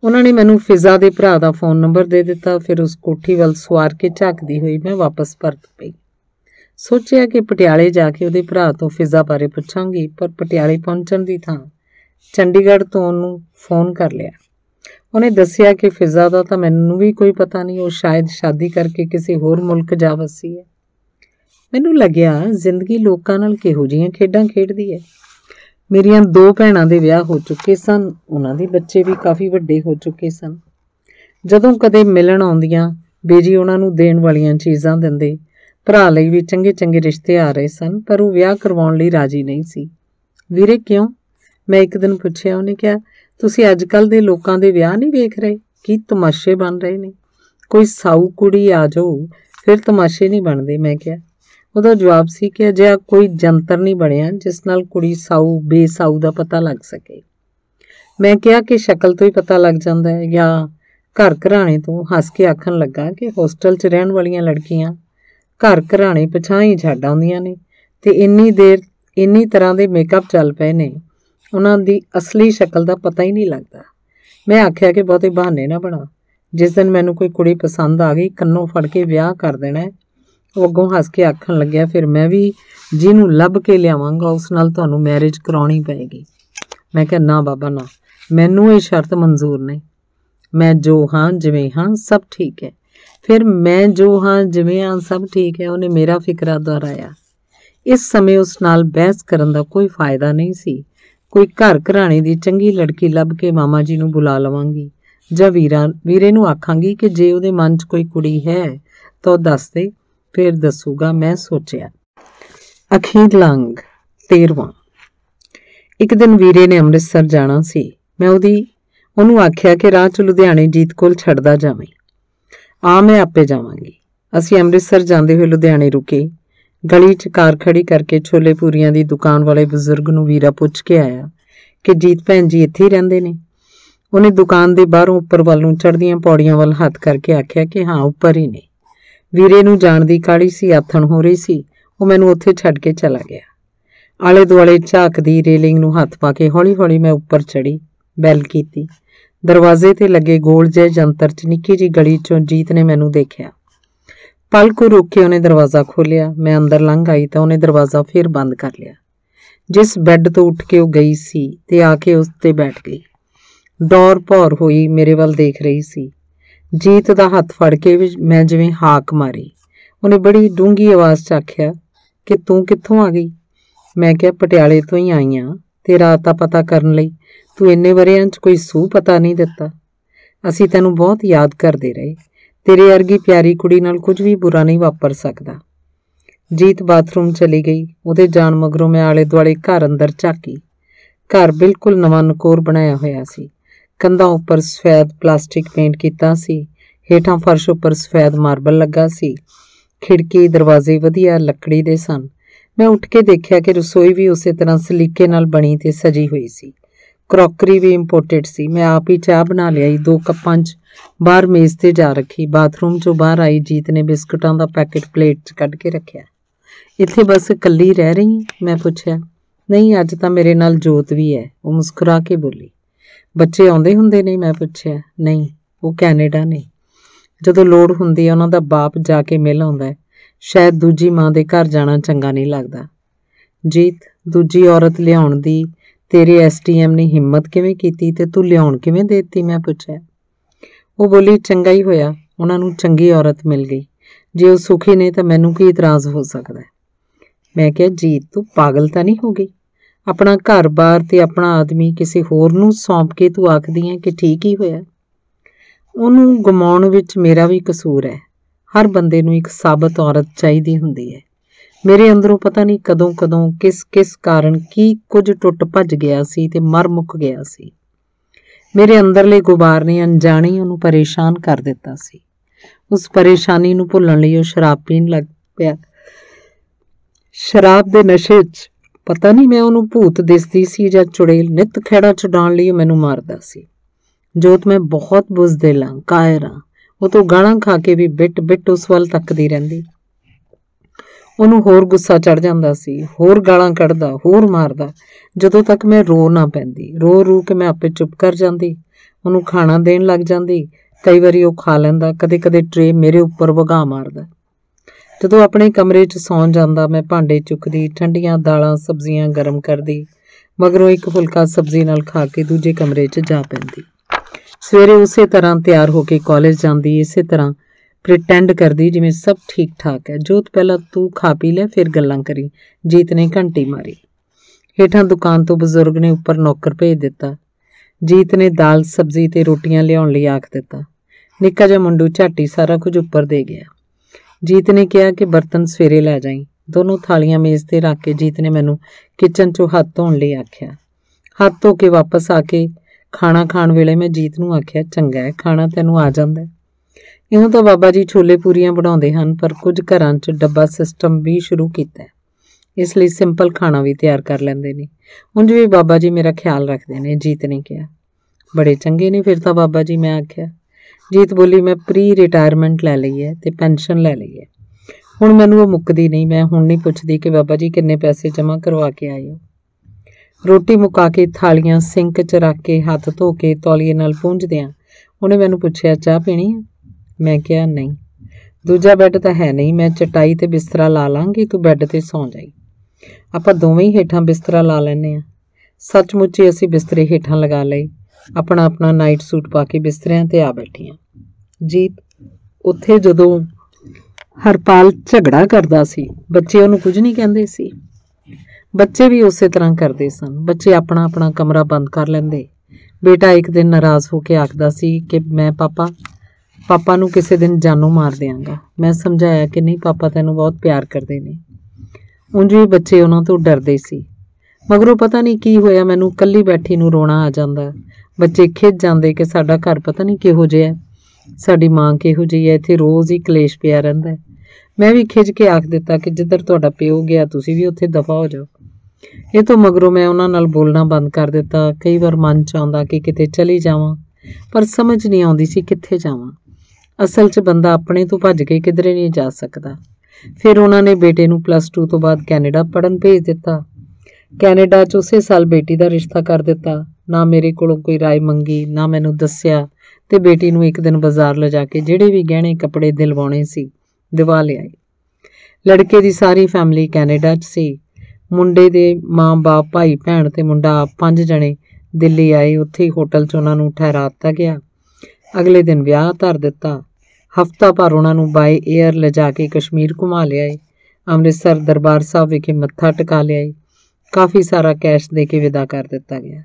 A: ਉਹਨਾਂ ਨੇ ਮੈਨੂੰ ਫਿਜ਼ਾ ਦੇ ਭਰਾ ਦਾ ਫੋਨ ਨੰਬਰ ਦੇ ਦਿੱਤਾ। ਫਿਰ ਉਸ ਕੋਠੀ ਵੱਲ ਸਵਾਰ ਕੇ ਝਾਕਦੀ ਹੋਈ ਮੈਂ ਵਾਪਸ ਪਰਤ ਪਈ। ਸੋਚਿਆ ਕਿ ਪਟਿਆਲੇ ਜਾ ਕੇ ਉਹਦੇ ਭਰਾ ਤੋਂ ਫਿਜ਼ਾ ਬਾਰੇ ਪੁੱਛਾਂਗੀ, ਪਰ ਪਟਿਆਲੇ ਪਹੁੰਚਣ ਦੀ ਥਾਂ ਚੰਡੀਗੜ੍ਹ ਤੋਂ ਉਹਨੂੰ ਫੋਨ ਕਰ ਲਿਆ। ਉਹਨੇ ਦੱਸਿਆ ਕਿ ਫਿਜ਼ਾ ਦਾ ਤਾਂ ਮੈਨੂੰ ਵੀ ਕੋਈ ਪਤਾ ਨਹੀਂ, ਉਹ ਸ਼ਾਇਦ ਸ਼ਾਦੀ ਕਰਕੇ ਕਿਸੇ ਹੋਰ ਮੁਲਕ ਜਾ ਵਸੀ ਹੈ। ਮੈਨੂੰ ਲੱਗਿਆ ਜ਼ਿੰਦਗੀ ਲੋਕਾਂ ਨਾਲ ਕਿਹੋ ਜਿਹੀਆਂ ਖੇਡਾਂ ਖੇਡਦੀ ਹੈ। ਮੇਰੀਆਂ ਦੋ ਭੈਣਾਂ ਦੇ ਵਿਆਹ ਹੋ ਚੁੱਕੇ ਸਨ, ਉਹਨਾਂ ਦੇ ਬੱਚੇ ਵੀ ਕਾਫੀ ਵੱਡੇ ਹੋ ਚੁੱਕੇ ਸਨ। ਜਦੋਂ ਕਦੇ ਮਿਲਣ ਆਉਂਦੀਆਂ ਬੇਜੀ ਉਹਨਾਂ ਨੂੰ ਦੇਣ ਵਾਲੀਆਂ ਚੀਜ਼ਾਂ ਦਿੰਦੇ। ਭਰਾ ਲਈ ਵੀ ਚੰਗੇ ਚੰਗੇ ਰਿਸ਼ਤੇ ਆ ਰਹੇ ਸਨ, ਪਰ ਉਹ ਵਿਆਹ ਕਰਵਾਉਣ ਲਈ ਰਾਜੀ ਨਹੀਂ ਸੀ। ਵੀਰੇ ਕਿਉਂ? ਮੈਂ ਇੱਕ ਦਿਨ ਪੁੱਛਿਆ। ਉਹਨੇ ਕਿਹਾ, ਤੁਸੀਂ ਅੱਜ ਕੱਲ੍ਹ ਦੇ ਲੋਕਾਂ ਦੇ ਵਿਆਹ ਨਹੀਂ ਵੇਖ ਰਹੇ? ਕੀ ਤਮਾਸ਼ੇ ਬਣ ਰਹੇ ਨੇ? ਕੋਈ ਸਾਊ ਕੁੜੀ ਆ ਜਾਓ ਫਿਰ ਤਮਾਸ਼ੇ ਨਹੀਂ ਬਣਦੇ। ਮੈਂ ਕਿਹਾ। ਉਹਦਾ ਜਵਾਬ ਸੀ ਕਿ ਅਜਿਹਾ ਕੋਈ ਜੰਤਰ ਨਹੀਂ ਬਣਿਆ ਜਿਸ ਨਾਲ ਕੁੜੀ ਸਾਊ ਬੇਸਾਊ ਦਾ ਪਤਾ ਲੱਗ ਸਕੇ। ਮੈਂ ਕਿਹਾ ਕਿ ਸ਼ਕਲ ਤੋਂ ਹੀ ਪਤਾ ਲੱਗ ਜਾਂਦਾ ਹੈ, ਜਾਂ ਘਰ ਘਰਾਣੇ ਤੋਂ। ਹੱਸ ਕੇ ਆਖਣ ਲੱਗਾ ਕਿ ਹੋਸਟਲ 'ਚ ਰਹਿਣ ਵਾਲੀਆਂ ਲੜਕੀਆਂ ਘਰ ਘਰਾਣੇ ਪਛਾਂ ਹੀ ਛੱਡ ਆਉਂਦੀਆਂ ਨੇ, ਤੇ ਇੰਨੀ ਦੇਰ ਇੰਨੀ ਤਰ੍ਹਾਂ ਦੇ ਮੇਕਅਪ ਚੱਲ ਪਏ ਨੇ, ਉਹਨਾਂ ਦੀ ਅਸਲੀ ਸ਼ਕਲ ਦਾ ਪਤਾ ਹੀ ਨਹੀਂ ਲੱਗਦਾ। ਮੈਂ ਆਖਿਆ ਕਿ ਬਹੁਤੇ ਬਹਾਨੇ ਨਾ ਬਣਾ। ਜਿਸ ਦਿਨ ਮੈਨੂੰ ਕੋਈ ਕੁੜੀ ਪਸੰਦ ਆ ਗਈ, ਕੰਨੋਂ ਫੜ ਕੇ ਵਿਆਹ ਕਰ ਦੇਣਾ ਹੈ। ਉਹ ਅੱਗੋਂ ਹੱਸ ਕੇ ਆਖਣ ਲੱਗਿਆ, ਫਿਰ ਮੈਂ ਵੀ ਜਿਹਨੂੰ ਲੱਭ ਕੇ ਲਿਆਵਾਂਗਾ ਉਸ ਨਾਲ ਤੁਹਾਨੂੰ ਮੈਰਿਜ ਕਰਾਉਣੀ ਪਏਗੀ। ਮੈਂ ਕਿਹਾ, ਨਾ ਬਾਬਾ ਨਾ, ਮੈਨੂੰ ਇਹ ਸ਼ਰਤ ਮਨਜ਼ੂਰ ਨਹੀਂ। ਮੈਂ ਜੋ ਹਾਂ ਜਿਵੇਂ ਹਾਂ ਸਭ ਠੀਕ ਹੈ। ਫਿਰ ਮੈਂ ਜੋ ਹਾਂ ਜਿਵੇਂ ਹਾਂ ਸਭ ਠੀਕ ਹੈ, ਉਹਨੇ ਮੇਰਾ ਫਿਕਰਾ ਦੁਹਰਾਇਆ। ਇਸ ਸਮੇਂ ਉਸ ਨਾਲ ਬਹਿਸ ਕਰਨ ਦਾ ਕੋਈ ਫਾਇਦਾ ਨਹੀਂ ਸੀ। ਕੋਈ ਘਰ ਘਰਾਣੇ ਦੀ ਚੰਗੀ ਲੜਕੀ ਲੱਭ ਕੇ ਮਾਮਾ ਜੀ ਨੂੰ ਬੁਲਾ ਲਵਾਂਗੀ, ਜਾਂ ਵੀਰਾ ਵੀਰੇ ਨੂੰ ਆਖਾਂਗੀ ਕਿ ਜੇ ਉਹਦੇ ਮਨ 'ਚ ਕੋਈ ਕੁੜੀ ਹੈ ਤਾਂ ਉਹ ਦੱਸ ਦੇ, ਫਿਰ ਦੱਸੂਗਾ। ਮੈਂ ਸੋਚਿਆ। ਅਖੀਰਲਾ ਅੰਗ ਤੇਰਵਾਂ। ਇੱਕ ਦਿਨ ਵੀਰੇ ਨੇ ਅੰਮ੍ਰਿਤਸਰ ਜਾਣਾ ਸੀ। ਮੈਂ ਉਹਦੀ ਉਹਨੂੰ ਆਖਿਆ ਕਿ ਰਾਹ 'ਚ ਲੁਧਿਆਣੇ ਜੀਤ ਕੋਲ ਛੱਡਦਾ ਜਾਵੇਂ। ਆ ਮੈਂ ਆਪੇ ਜਾਵਾਂਗੀ। ਅਸੀਂ ਅੰਮ੍ਰਿਤਸਰ ਜਾਂਦੇ ਹੋਏ ਲੁਧਿਆਣੇ ਰੁਕੇ। ਗਲੀ 'ਚ ਕਾਰ ਖੜੀ ਕਰਕੇ ਛੋਲੇ ਪੂਰੀਆਂ ਦੀ ਦੁਕਾਨ ਵਾਲੇ ਬਜ਼ੁਰਗ ਨੂੰ ਵੀਰਾ ਪੁੱਛ ਕੇ ਆਇਆ ਕਿ ਜੀਤ ਭੈਣ ਜੀ ਇੱਥੇ ਹੀ ਰਹਿੰਦੇ ਨੇ। ਉਹਨੇ ਦੁਕਾਨ ਦੇ ਬਾਹਰੋਂ ਉੱਪਰ ਵੱਲ ਨੂੰ ਚੜ੍ਹਦੀਆਂ ਪੌੜੀਆਂ ਵੱਲ ਹੱਥ ਕਰਕੇ ਆਖਿਆ ਕਿ ਹਾਂ ਉੱਪਰ ਹੀ ਨੇ। ਵੀਰੇ ਨੂੰ ਜਾਣ ਦੀ ਕਾਹਲੀ ਸੀ, ਆਥਣ ਹੋ ਰਹੀ ਸੀ। ਉਹ ਮੈਨੂੰ ਉੱਥੇ ਛੱਡ ਕੇ ਚਲਾ ਗਿਆ। ਆਲੇ ਦੁਆਲੇ ਝਾਕਦੀ ਰੇਲਿੰਗ ਨੂੰ ਹੱਥ ਪਾ ਕੇ ਹੌਲੀ ਹੌਲੀ ਮੈਂ ਉੱਪਰ ਚੜ੍ਹੀ। ਬੈਲ ਕੀਤੀ। ਦਰਵਾਜ਼ੇ ਤੇ ਲੱਗੇ ਗੋਲ ਜਿਹੇ ਜੰਤਰ 'ਚ ਨਿੱਕੀ ਜਿਹੀ ਗਲੀ 'ਚੋਂ ਜੀਤ ਨੇ ਮੈਨੂੰ ਦੇਖਿਆ। ਪਲ ਕੁ ਰੁਕ ਕੇ ਉਹਨੇ ਦਰਵਾਜ਼ਾ ਖੋਲ੍ਹਿਆ। ਮੈਂ ਅੰਦਰ ਲੰਘ ਆਈ ਤਾਂ ਉਹਨੇ ਦਰਵਾਜ਼ਾ ਫਿਰ ਬੰਦ ਕਰ ਲਿਆ। ਜਿਸ ਬੈੱਡ ਤੋਂ ਉੱਠ ਕੇ ਉਹ ਗਈ ਸੀ ਤੇ ਆ ਕੇ ਉਸ 'ਤੇ ਬੈਠ ਗਈ। ਡੌਰ ਭੌਰ ਹੋਈ ਮੇਰੇ ਵੱਲ ਦੇਖ ਰਹੀ ਸੀ। ਜੀਤ ਦਾ ਹੱਥ ਫੜ ਕੇ ਵੀ ਮੈਂ ਜਿਵੇਂ ਹਾਕ ਮਾਰੀ। ਉਹਨੇ ਬੜੀ ਡੂੰਘੀ ਆਵਾਜ਼ 'ਚ ਆਖਿਆ ਕਿ ਤੂੰ ਕਿੱਥੋਂ ਆ ਗਈ? ਮੈਂ ਕਿਹਾ, ਪਟਿਆਲੇ ਤੋਂ ਹੀ ਆਈ ਹਾਂ, ਤੇਰਾ ਅਤਾ ਪਤਾ ਕਰਨ ਲਈ। ਤੂੰ ਇੰਨੇ ਵਰ੍ਹਿਆਂ 'ਚ ਕੋਈ ਸੂਹ ਪਤਾ ਨਹੀਂ ਦਿੱਤਾ। ਅਸੀਂ ਤੈਨੂੰ ਬਹੁਤ ਯਾਦ ਕਰਦੇ ਰਹੇ। ਤੇਰੇ ਵਰਗੀ ਪਿਆਰੀ ਕੁੜੀ ਨਾਲ ਕੁਝ ਵੀ ਬੁਰਾ ਨਹੀਂ ਵਾਪਰ ਸਕਦਾ। ਜੀਤ ਬਾਥਰੂਮ ਚਲੀ ਗਈ। ਉਹਦੇ ਜਾਣ ਮਗਰੋਂ ਮੈਂ ਆਲੇ ਦੁਆਲੇ ਘਰ ਅੰਦਰ ਝਾਕੀ। ਘਰ ਬਿਲਕੁਲ ਨਵਾਂ ਨਕੋਰ ਬਣਾਇਆ ਹੋਇਆ ਸੀ। ਕੰਧਾਂ ਉੱਪਰ ਸਫੈਦ ਪਲਾਸਟਿਕ ਪੇਂਟ ਕੀਤਾ ਸੀ। ਹੇਠਾਂ ਫਰਸ਼ ਉੱਪਰ ਸਫੈਦ ਮਾਰਬਲ ਲੱਗਾ ਸੀ। ਖਿੜਕੀ ਦਰਵਾਜ਼ੇ ਵਧੀਆ ਲੱਕੜੀ ਦੇ ਸਨ। ਮੈਂ ਉੱਠ ਕੇ ਦੇਖਿਆ ਕਿ ਰਸੋਈ ਵੀ ਉਸੇ ਤਰ੍ਹਾਂ ਸਲੀਕੇ ਨਾਲ ਬਣੀ ਤੇ ਸਜੀ ਹੋਈ ਸੀ। ਕਰੋਕਰੀ ਵੀ ਇੰਪੋਰਟਡ ਸੀ। ਮੈਂ ਆਪ ਹੀ ਚਾਹ ਬਣਾ ਲਿਆਈ। ਦੋ ਕੱਪਾਂ 'ਚ ਬਾਹਰ ਮੇਜ਼ 'ਤੇ ਜਾ ਰੱਖੀ। ਬਾਥਰੂਮ 'ਚੋਂ ਬਾਹਰ ਆਈ ਜੀਤ ਨੇ ਬਿਸਕੁਟਾਂ ਦਾ ਪੈਕਟ ਪਲੇਟ 'ਚ ਕੱਢ ਕੇ ਰੱਖਿਆ। ਇੱਥੇ ਬਸ ਇਕੱਲੀ ਰਹਿ ਰਹੀ? ਮੈਂ ਪੁੱਛਿਆ। ਨਹੀਂ, ਅੱਜ ਤਾਂ ਮੇਰੇ ਨਾਲ ਜੋਤ ਵੀ ਹੈ, ਉਹ ਮੁਸਕਰਾ ਕੇ ਬੋਲੀ। ਬੱਚੇ ਆਉਂਦੇ ਹੁੰਦੇ ਨੇ? ਮੈਂ ਪੁੱਛਿਆ। ਨਹੀਂ, ਉਹ ਕੈਨੇਡਾ ਨੇ। ਜਦੋਂ ਲੋੜ ਹੁੰਦੀ ਹੈ ਉਹਨਾਂ ਦਾ ਬਾਪ ਜਾ ਕੇ ਮਿਲ ਆਉਂਦਾ ਹੈ। ਸ਼ਾਇਦ ਦੂਜੀ ਮਾਂ ਦੇ ਘਰ ਜਾਣਾ ਚੰਗਾ ਨਹੀਂ ਲੱਗਦਾ। ਜੀਤ, ਦੂਜੀ ਔਰਤ ਲਿਆਉਣ ਦੀ ਤੇਰੇ ਐਸ ਟੀ ਐਮ ਨੇ ਹਿੰਮਤ ਕਿਵੇਂ ਕੀਤੀ ਤੇ ਤੂੰ ਲਿਆਉਣ ਕਿਵੇਂ ਦੇ ਦਿੱਤੀ? ਮੈਂ ਪੁੱਛਿਆ। ਉਹ ਬੋਲੀ, ਚੰਗਾ ਹੀ ਹੋਇਆ, ਉਹਨਾਂ ਨੂੰ ਚੰਗੀ ਔਰਤ ਮਿਲ ਗਈ। ਜੇ ਉਹ ਸੁਖੀ ਨੇ ਤਾਂ ਮੈਨੂੰ ਕੀ ਇਤਰਾਜ਼ ਹੋ ਸਕਦਾ? ਮੈਂ ਕਿਹਾ, ਜੀਤ ਤੂੰ ਪਾਗਲ ਤਾਂ ਨਹੀਂ ਹੋ ਗਈ? ਆਪਣਾ ਘਰ-ਬਾਰ ਤੇ ਆਪਣਾ ਆਦਮੀ ਕਿਸੇ ਹੋਰ ਨੂੰ ਸੌਂਪ ਕੇ ਤੂੰ ਆਖਦੀ ਹੈ ਕਿ ਠੀਕ ਹੀ ਹੋਇਆ। ਉਹਨੂੰ ਗਮਾਉਣ ਵਿੱਚ ਮੇਰਾ ਵੀ ਕਸੂਰ ਹੈ। ਹਰ ਬੰਦੇ ਨੂੰ ਇੱਕ ਸਾਬਤ ਔਰਤ ਚਾਹੀਦੀ ਹੁੰਦੀ ਹੈ। ਮੇਰੇ ਅੰਦਰੋਂ ਪਤਾ ਨਹੀਂ ਕਦੋਂ ਕਦੋਂ ਕਿਸ ਕਿਸ ਕਾਰਨ ਕੀ ਕੁਝ ਟੁੱਟ ਭੱਜ ਗਿਆ ਸੀ ਤੇ ਮਰ ਮੁੱਕ ਗਿਆ ਸੀ। ਮੇਰੇ ਅੰਦਰਲੇ ਗੁਬਾਰ ਨੇ ਅਣਜਾਣੀ ਉਹਨੂੰ ਪਰੇਸ਼ਾਨ ਕਰ ਦਿੱਤਾ ਸੀ। ਉਸ ਪਰੇਸ਼ਾਨੀ ਨੂੰ ਭੁੱਲਣ ਲਈ ਉਹ ਸ਼ਰਾਬ ਪੀਣ ਲੱਗ ਪਿਆ। ਸ਼ਰਾਬ ਦੇ ਨਸ਼ੇ 'ਚ ਪਤਾ ਨਹੀਂ ਮੈਂ ਉਹਨੂੰ ਭੂਤ ਦਿਸਦੀ ਸੀ ਜਾਂ ਚੁੜੇਲ। ਨਿੱਤ ਖਹਿੜਾ ਛੁਡਾਉਣ ਲਈ ਉਹ ਮੈਨੂੰ ਮਾਰਦਾ ਸੀ। ਜੋਤ, ਮੈਂ ਬਹੁਤ ਬੁਜ਼ਦਿਲ ਹਾਂ, ਕਾਇਰ ਹਾਂ। ਉਹ ਤੋਂ ਗਾਲਾਂ ਖਾ ਕੇ ਵੀ ਬਿੱਟ ਬਿੱਟ ਉਸ ਵੱਲ ਤੱਕਦੀ ਰਹਿੰਦੀ। ਉਹਨੂੰ ਹੋਰ ਗੁੱਸਾ ਚੜ੍ਹ ਜਾਂਦਾ ਸੀ, ਹੋਰ ਗਾਲਾਂ ਕੱਢਦਾ, ਹੋਰ ਮਾਰਦਾ, ਜਦੋਂ ਤੱਕ ਮੈਂ ਰੋ ਨਾ ਪੈਂਦੀ। ਰੋ ਰੂ ਕੇ ਮੈਂ ਆਪੇ ਚੁੱਪ ਕਰ ਜਾਂਦੀ। ਉਹਨੂੰ ਖਾਣਾ ਦੇਣ ਲੱਗ ਜਾਂਦੀ। ਕਈ ਵਾਰੀ ਉਹ ਖਾ ਲੈਂਦਾ, ਕਦੇ ਕਦੇ ਟਰੇ ਮੇਰੇ ਉੱਪਰ ਵਗਾ ਮਾਰਦਾ। ਜਦੋਂ ਆਪਣੇ ਕਮਰੇ 'ਚ ਸੌਂ ਜਾਂਦਾ, ਮੈਂ ਭਾਂਡੇ ਚੁੱਕਦੀ, ਠੰਡੀਆਂ ਦਾਲਾਂ ਸਬਜ਼ੀਆਂ ਗਰਮ ਕਰਦੀ, ਮਗਰੋਂ ਇੱਕ ਫੁਲਕਾ ਸਬਜ਼ੀ ਨਾਲ ਖਾ ਕੇ ਦੂਜੇ ਕਮਰੇ 'ਚ ਜਾ ਪੈਂਦੀ। ਸਵੇਰੇ ਉਸੇ ਤਰ੍ਹਾਂ ਤਿਆਰ ਹੋ ਕੇ ਕਾਲਜ ਜਾਂਦੀ, ਇਸੇ ਤਰ੍ਹਾਂ ਪ੍ਰਿਟੈਂਡ ਕਰਦੀ ਜਿਵੇਂ ਸਭ ਠੀਕ ਠਾਕ ਹੈ। ਜੋਤ, ਪਹਿਲਾਂ ਤੂੰ ਖਾ ਪੀ ਲੈ, ਫਿਰ ਗੱਲਾਂ ਕਰੀ, ਜੀਤ ਨੇ ਘੰਟੀ ਮਾਰੀ। ਹੇਠਾਂ ਦੁਕਾਨ ਤੋਂ ਬਜ਼ੁਰਗ ਨੇ ਉੱਪਰ ਨੌਕਰ ਭੇਜ ਦਿੱਤਾ। ਜੀਤ ਨੇ ਦਾਲ ਸਬਜ਼ੀ ਤੇ ਰੋਟੀਆਂ ਲਿਆਉਣ ਲਈ ਆਖ ਦਿੱਤਾ। ਨਿੱਕਾ ਜਿਹਾ ਮੁੰਡੂ ਝਾਟੀ ਸਾਰਾ ਕੁਝ ਉੱਪਰ ਦੇ ਗਿਆ। ਜੀਤ ਨੇ ਕਿਹਾ ਕਿ ਬਰਤਨ ਸਵੇਰੇ ਲੈ ਜਾਈਂ। ਦੋਨੋਂ ਥਾਲੀਆਂ ਮੇਜ਼ ਤੇ ਰੱਖ ਕੇ ਜੀਤ ਨੇ ਮੈਨੂੰ ਕਿਚਨ 'ਚੋਂ ਹੱਥ ਧੋਣ ਲਈ ਆਖਿਆ। ਹੱਥ ਧੋ ਕੇ ਵਾਪਸ ਆ ਕੇ ਖਾਣਾ ਖਾਣ ਵੇਲੇ ਮੈਂ ਜੀਤ ਨੂੰ ਆਖਿਆ, ਚੰਗਾ ਹੈ, ਖਾਣਾ ਤੈਨੂੰ ਆ ਜਾਂਦਾ। ਇਉਂ ਤਾਂ ਬਾਬਾ ਜੀ ਛੋਲੇ ਪੂਰੀਆਂ ਬਣਾਉਂਦੇ ਹਨ, ਪਰ ਕੁਝ ਘਰਾਂ 'ਚ ਡੱਬਾ ਸਿਸਟਮ ਵੀ ਸ਼ੁਰੂ ਕੀਤਾ, ਇਸ ਲਈ ਸਿੰਪਲ ਖਾਣਾ ਵੀ ਤਿਆਰ ਕਰ ਲੈਂਦੇ ਨੇ। ਉਂਝ ਵੀ ਬਾਬਾ ਜੀ ਮੇਰਾ ਖਿਆਲ ਰੱਖਦੇ ਨੇ, ਜੀਤ ਨੇ ਕਿਹਾ। ਬੜੇ ਚੰਗੇ ਨੇ ਫਿਰ ਤਾਂ ਬਾਬਾ ਜੀ, ਮੈਂ ਆਖਿਆ। ਜੀਤ ਬੋਲੀ, ਮੈਂ ਪ੍ਰੀ ਰਿਟਾਇਰਮੈਂਟ ਲੈ ਲਈ ਹੈ ਤੇ ਪੈਨਸ਼ਨ ਲੈ ਲਈ ਹੈ। ਹੁਣ ਮੈਨੂੰ ਉਹ ਮੁੱਕਦੀ ਨਹੀਂ। ਮੈਂ ਹੁਣ ਨਹੀਂ ਪੁੱਛਦੀ ਕਿ ਬਾਬਾ ਜੀ ਕਿੰਨੇ ਪੈਸੇ ਜਮ੍ਹਾਂ ਕਰਵਾ ਕੇ ਆਏ ਹੋ। ਰੋਟੀ ਮੁਕਾ ਕੇ ਥਾਲੀਆਂ ਸਿੰਕ 'ਚ ਰੱਖ ਕੇ ਹੱਥ ਧੋ ਕੇ ਤੌਲੀਏ ਨਾਲ ਪੂੰਝਦਿਆਂ ਉਹਨੇ ਮੈਨੂੰ ਪੁੱਛਿਆ, ਚਾਹ ਪੀਣੀ ਹੈ? ਮੈਂ ਕਿਹਾ ਨਹੀਂ। ਦੂਜਾ ਬੈੱਡ ਤਾਂ ਹੈ ਨਹੀਂ, ਮੈਂ ਚਟਾਈ ਤੇ ਬਿਸਤਰਾ ਲਾ ਲਾਂਗੀ, ਤੂੰ ਬੈੱਡ ਤੇ ਸੌਂ ਜਾਈ। ਆਪਾਂ ਦੋਵੇਂ ਹੀ ਹੇਠਾਂ ਬਿਸਤਰਾ ਲਾ ਲੈਂਦੇ ਹਾਂ। ਸੱਚਮੁੱਚ ਹੀ ਅਸੀਂ ਬਿਸਤਰੇ ਹੇਠਾਂ ਲਗਾ ਲਏ। ਆਪਣਾ ਆਪਣਾ ਨਾਈਟ ਸੂਟ ਪਾ ਕੇ ਬਿਸਤਰਿਆਂ ਤੇ ਆ ਬੈਠੀਆਂ। ਜੀਤ, ਉੱਥੇ ਜਦੋਂ ਹਰਪਾਲ ਝਗੜਾ ਕਰਦਾ ਸੀ, ਬੱਚੇ ਉਹਨੂੰ ਕੁਝ ਨਹੀਂ ਕਹਿੰਦੇ ਸੀ। ਬੱਚੇ ਵੀ ਉਸੇ ਤਰ੍ਹਾਂ ਕਰਦੇ ਸਨ। ਬੱਚੇ ਆਪਣਾ ਆਪਣਾ ਕਮਰਾ ਬੰਦ ਕਰ ਲੈਂਦੇ। ਬੇਟਾ ਇੱਕ ਦਿਨ ਨਾਰਾਜ਼ ਹੋ ਕੇ ਆਖਦਾ ਸੀ ਕਿ ਮੈਂ ਪਾਪਾ ਪਾਪਾ ਨੂੰ ਕਿਸੇ ਦਿਨ ਜਾਨੋਂ ਮਾਰ ਦਿਆਂਗਾ। ਮੈਂ ਸਮਝਾਇਆ ਕਿ ਨਹੀਂ, ਪਾਪਾ ਤੈਨੂੰ ਬਹੁਤ ਪਿਆਰ ਕਰਦੇ ਨੇ। ਉਂਝ ਵੀ ਬੱਚੇ ਉਹਨਾਂ ਤੋਂ ਡਰਦੇ ਸੀ। ਮਗਰੋਂ ਪਤਾ ਨਹੀਂ ਕੀ ਹੋਇਆ, ਮੈਨੂੰ ਇਕੱਲੀ ਬੈਠੀ ਨੂੰ ਰੋਣਾ ਆ ਜਾਂਦਾ। ਬੱਚੇ ਖਿੱਝ ਜਾਂਦੇ ਕਿ ਸਾਡਾ ਘਰ ਪਤਾ ਨਹੀਂ ਕਿਹੋ ਜਿਹਾ ਹੈ, ਸਾਡੀ ਮਾਂ ਕਿਹੋ ਜਿਹੀ ਹੈ, ਇੱਥੇ ਰੋਜ਼ ਹੀ ਕਲੇਸ਼ ਪਿਆ ਰਹਿੰਦਾ। ਮੈਂ ਵੀ ਖਿੱਝ ਕੇ ਆਖ ਦਿੱਤਾ ਕਿ ਜਿੱਧਰ ਤੁਹਾਡਾ ਪਿਓ ਗਿਆ ਤੁਸੀਂ ਵੀ ਉੱਥੇ ਦਫਾ ਹੋ ਜਾਓ। ਇਹ ਤੋਂ ਮਗਰੋਂ ਮੈਂ ਉਹਨਾਂ ਨਾਲ ਬੋਲਣਾ ਬੰਦ ਕਰ ਦਿੱਤਾ। ਕਈ ਵਾਰ ਮਨ 'ਚ ਆਉਂਦਾ ਕਿ ਕਿਤੇ ਚਲੀ ਜਾਵਾਂ, ਪਰ ਸਮਝ ਨਹੀਂ ਆਉਂਦੀ ਸੀ ਕਿੱਥੇ ਜਾਵਾਂ। ਅਸਲ 'ਚ ਬੰਦਾ ਆਪਣੇ ਤੋਂ ਭੱਜ ਕੇ ਕਿਧਰੇ ਨਹੀਂ ਜਾ ਸਕਦਾ। ਫਿਰ ਉਹਨਾਂ ਨੇ ਬੇਟੇ ਨੂੰ ਪਲੱਸ ਟੂ ਤੋਂ ਬਾਅਦ ਕੈਨੇਡਾ ਪੜ੍ਹਨ ਭੇਜ ਦਿੱਤਾ। ਕੈਨੇਡਾ 'ਚ ਉਸੇ ਸਾਲ ਬੇਟੀ ਦਾ ਰਿਸ਼ਤਾ ਕਰ ਦਿੱਤਾ। ਨਾ ਮੇਰੇ ਕੋਲੋਂ ਕੋਈ ਰਾਏ ਮੰਗੀ, ਨਾ ਮੈਨੂੰ ਦੱਸਿਆ, ਤੇ ਬੇਟੀ ਨੂੰ ਇੱਕ ਦਿਨ ਬਾਜ਼ਾਰ ਲਿਜਾ ਕੇ ਜਿਹੜੇ ਵੀ ਗਹਿਣੇ ਕੱਪੜੇ ਦਿਲਵਾਉਣੇ ਸੀ ਦਿਵਾ ਲਿਆਏ। ਲੜਕੇ ਦੀ ਸਾਰੀ ਫੈਮਿਲੀ ਕੈਨੇਡਾ 'ਚ ਸੀ। ਮੁੰਡੇ ਦੇ ਮਾਂ ਬਾਪ, ਭਾਈ ਭੈਣ ਤੇ ਮੁੰਡਾ ਆਪ ਪੰਜ ਜਣੇ ਦਿੱਲੀ ਆਏ। ਉੱਥੇ ਹੀ ਹੋਟਲ 'ਚ ਉਹਨਾਂ ਨੂੰ ਠਹਿਰਾ ਦਿੱਤਾ ਗਿਆ। ਅਗਲੇ ਦਿਨ ਵਿਆਹ ਧਰ ਦਿੱਤਾ। ਹਫ਼ਤਾ ਭਰ ਉਹਨਾਂ ਨੂੰ ਬਾਏ ਏਅਰ ਲਿਜਾ ਕੇ ਕਸ਼ਮੀਰ ਘੁਮਾ ਲਿਆਏ। ਅੰਮ੍ਰਿਤਸਰ ਦਰਬਾਰ ਸਾਹਿਬ ਵਿਖੇ ਮੱਥਾ ਟਿਕਾ ਲਿਆਏ। ਕਾਫੀ ਸਾਰਾ ਕੈਸ਼ ਦੇ ਕੇ ਵਿਦਾ ਕਰ ਦਿੱਤਾ ਗਿਆ।